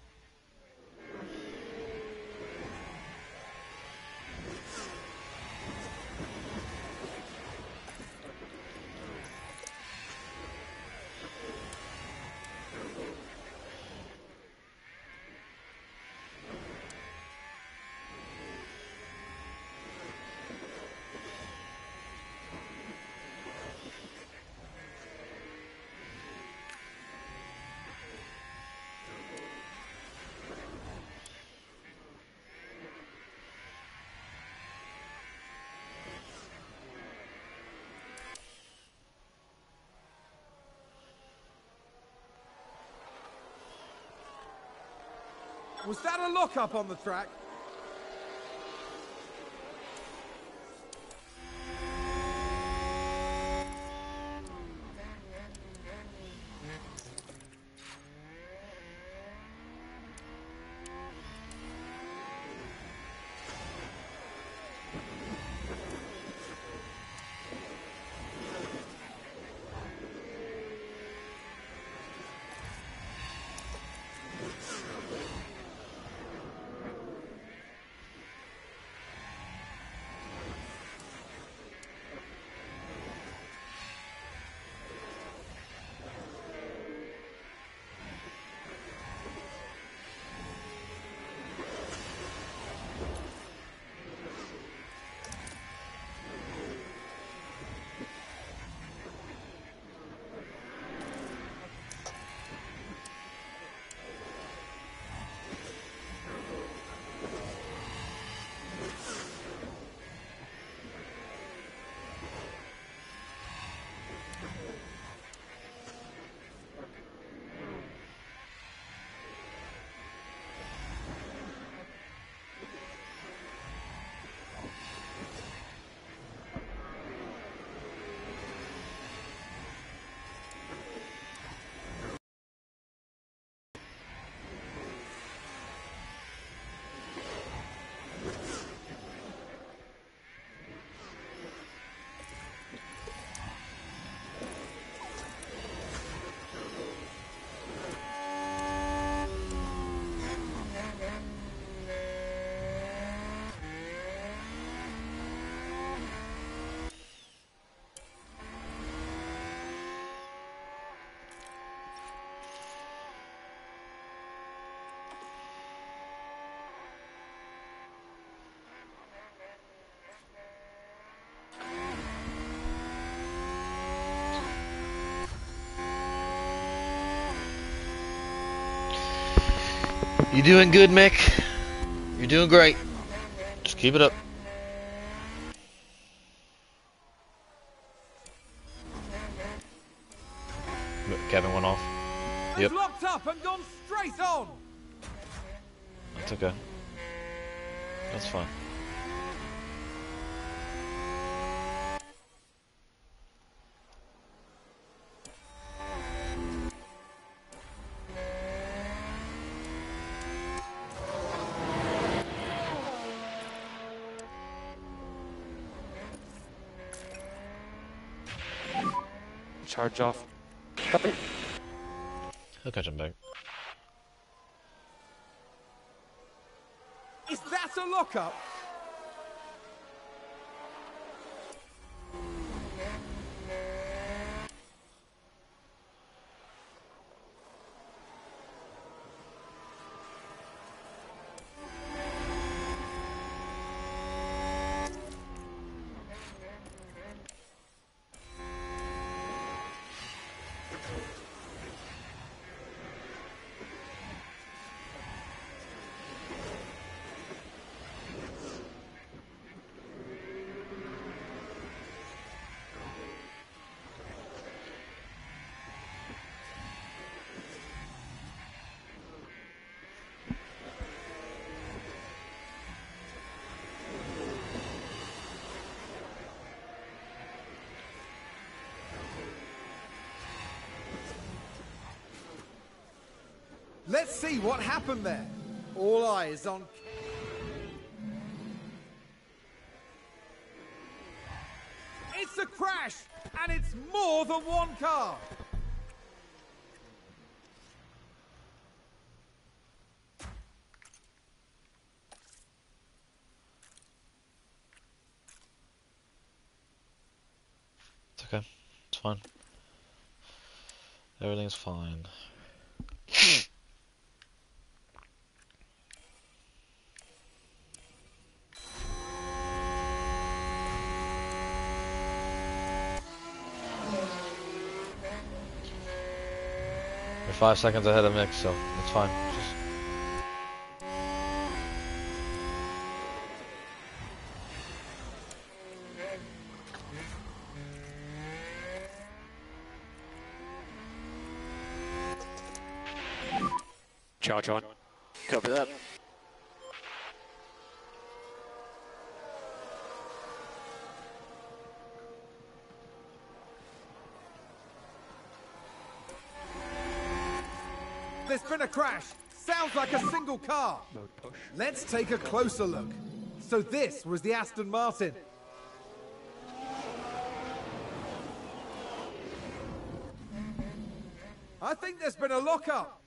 Was that a lock-up on the track? You're doing good, Mick. You're doing great. Just keep it up. Kevin went off. They've Yep. locked up and gone straight on. That's okay. That's fine. Charge off. Copy. He'll catch him back. Is that a lockup? Let's see what happened there. All eyes on... It's a crash, and it's more than one car. It's okay. It's fine. Everything's fine. We're five seconds ahead of Mick, so it's fine. Just Charge on. Copy that. There's been a crash. Sounds like a single car. Mode push. Let's take a closer look. So this was the Aston Martin. I think there's been a lockup.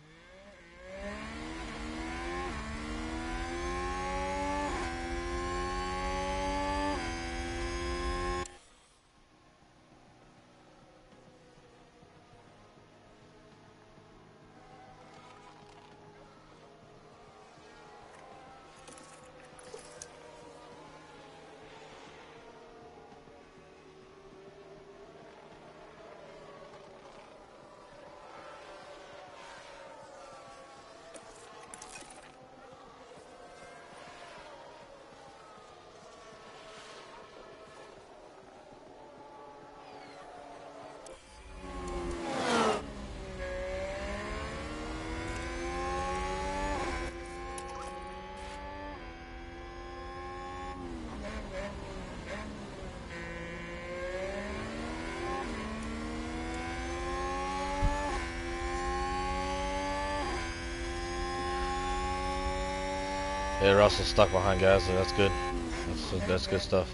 yeah, Russell's stuck behind Gasly. That's good. That's that's good stuff.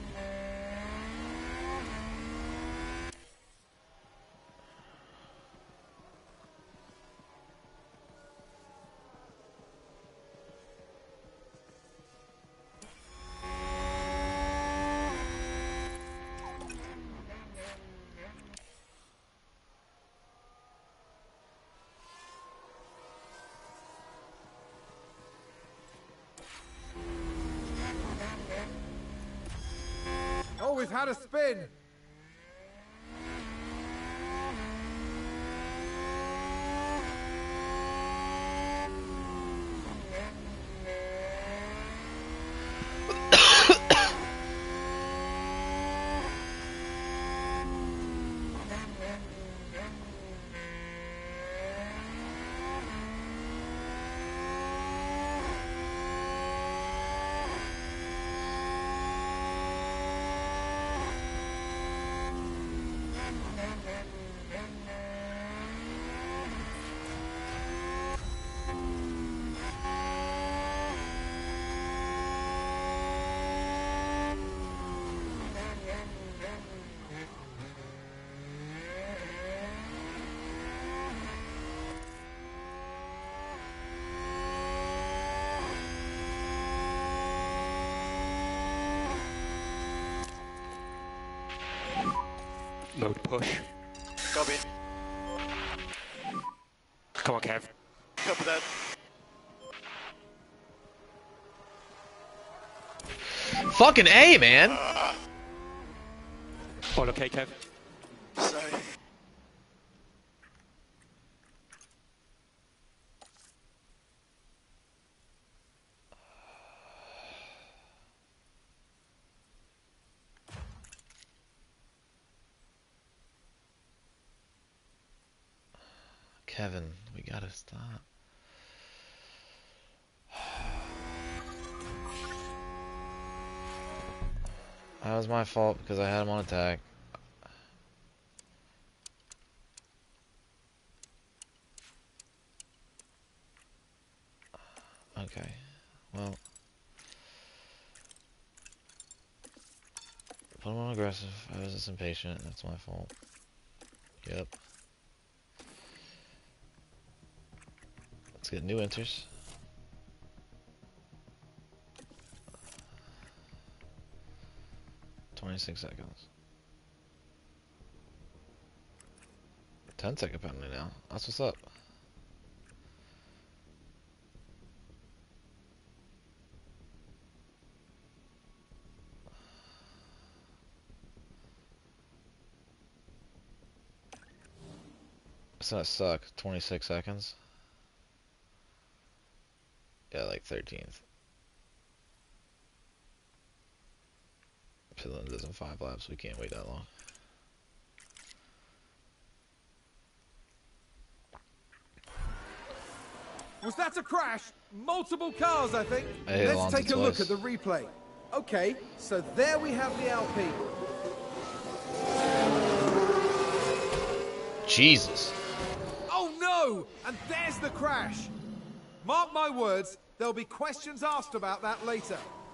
Oh, we've had a spin. Mode push. Copy. Come on, Kev. Copy that. Fucking A, man! All okay, Kev? Sorry. Kevin, we gotta stop. That was my fault because I had him on attack. Okay, well. Put him on aggressive. I was just impatient. That's my fault. Yep. Let's get new enters. twenty-six seconds. ten second penalty now. That's what's up. Doesn't that suck? twenty-six seconds? Yeah, like thirteenth. Finland does in five laps. We can't wait that long. Was that a crash? Multiple cars, I think. Hey, Let's Alonso take a look twice. at the replay. Okay, so there we have the Alpine. Jesus. Oh no! And there's the crash. Mark my words, there'll be questions asked about that later.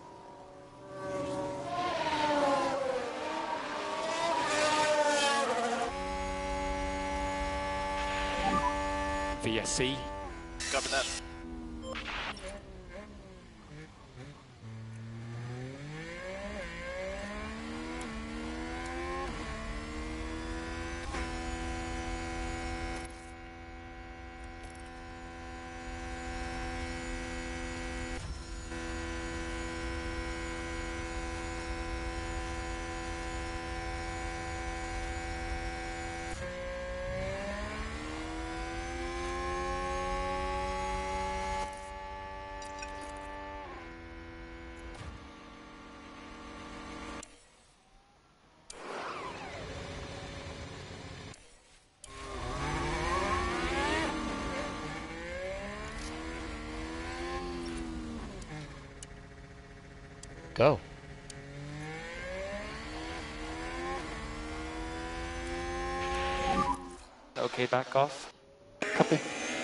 V S C. Copy that. Go. Okay, back off. Copy.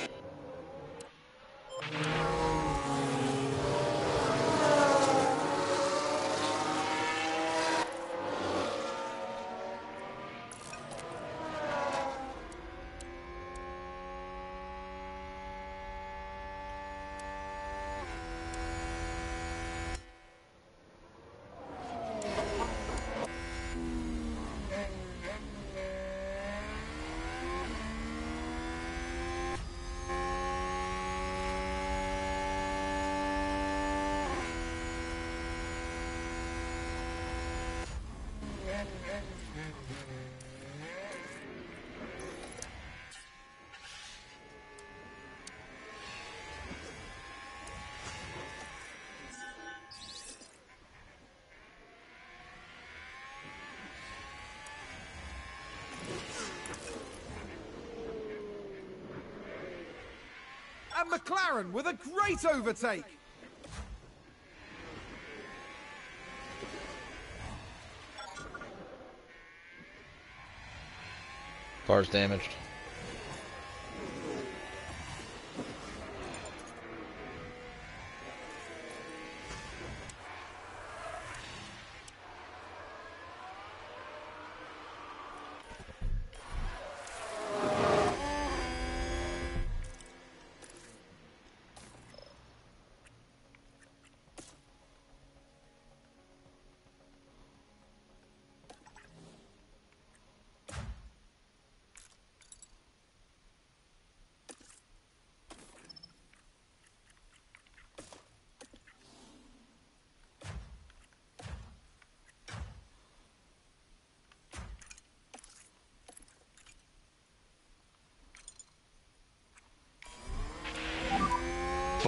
And McLaren with a great overtake. Car's damaged.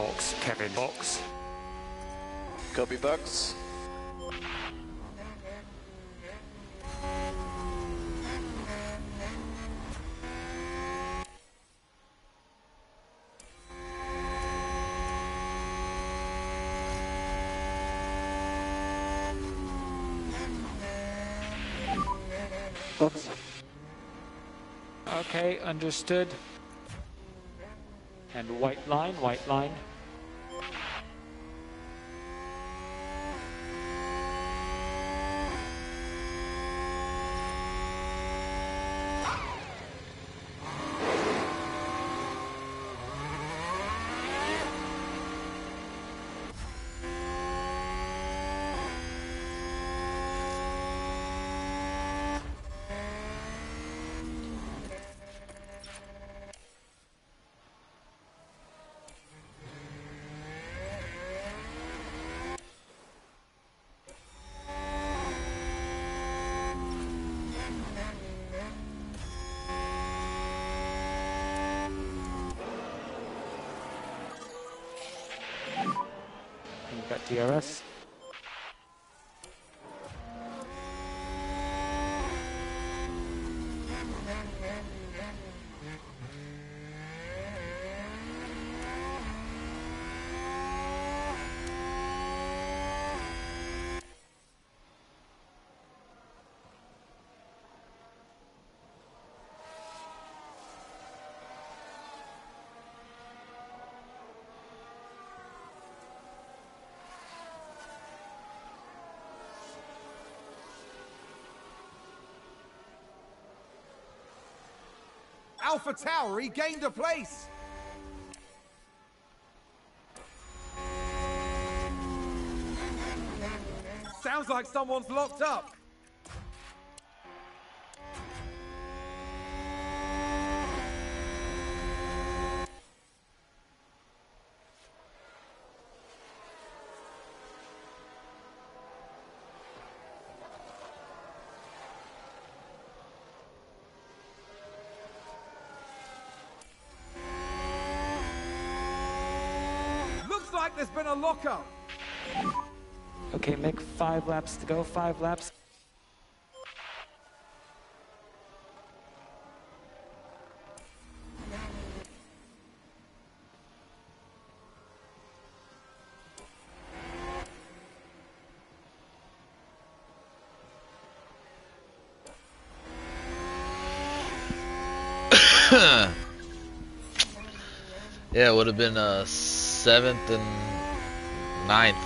box. Kevin, box. Copy box. Oops. Okay, understood. And white line, white line. You've got D R S. Alpha Tauri gained a place. Sounds like someone's locked up. Like there's been a lockup. Okay, make five laps to go, five laps. Yeah, it would have been uh seventh and ninth.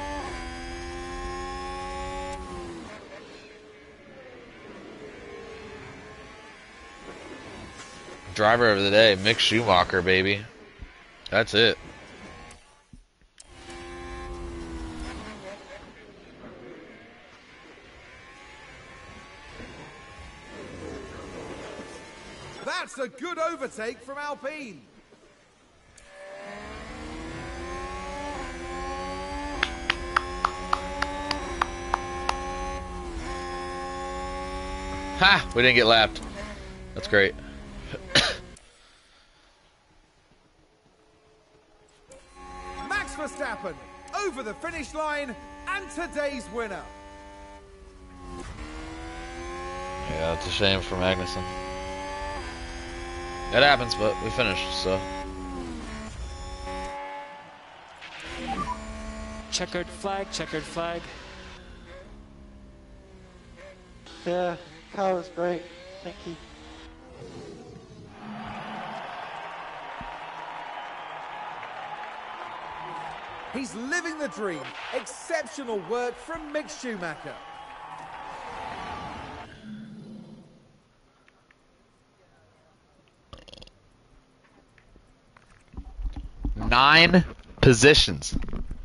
Driver of the day, Mick Schumacher, baby. That's it. That's a good overtake from Alpine. Ha! We didn't get lapped. That's great. Max Verstappen over the finish line and today's winner. Yeah, it's a shame for Magnussen. That happens, but we finished, so. Checkered flag, checkered flag. Yeah, car was great. Thank you. He's living the dream. Exceptional work from Mick Schumacher. Nine positions.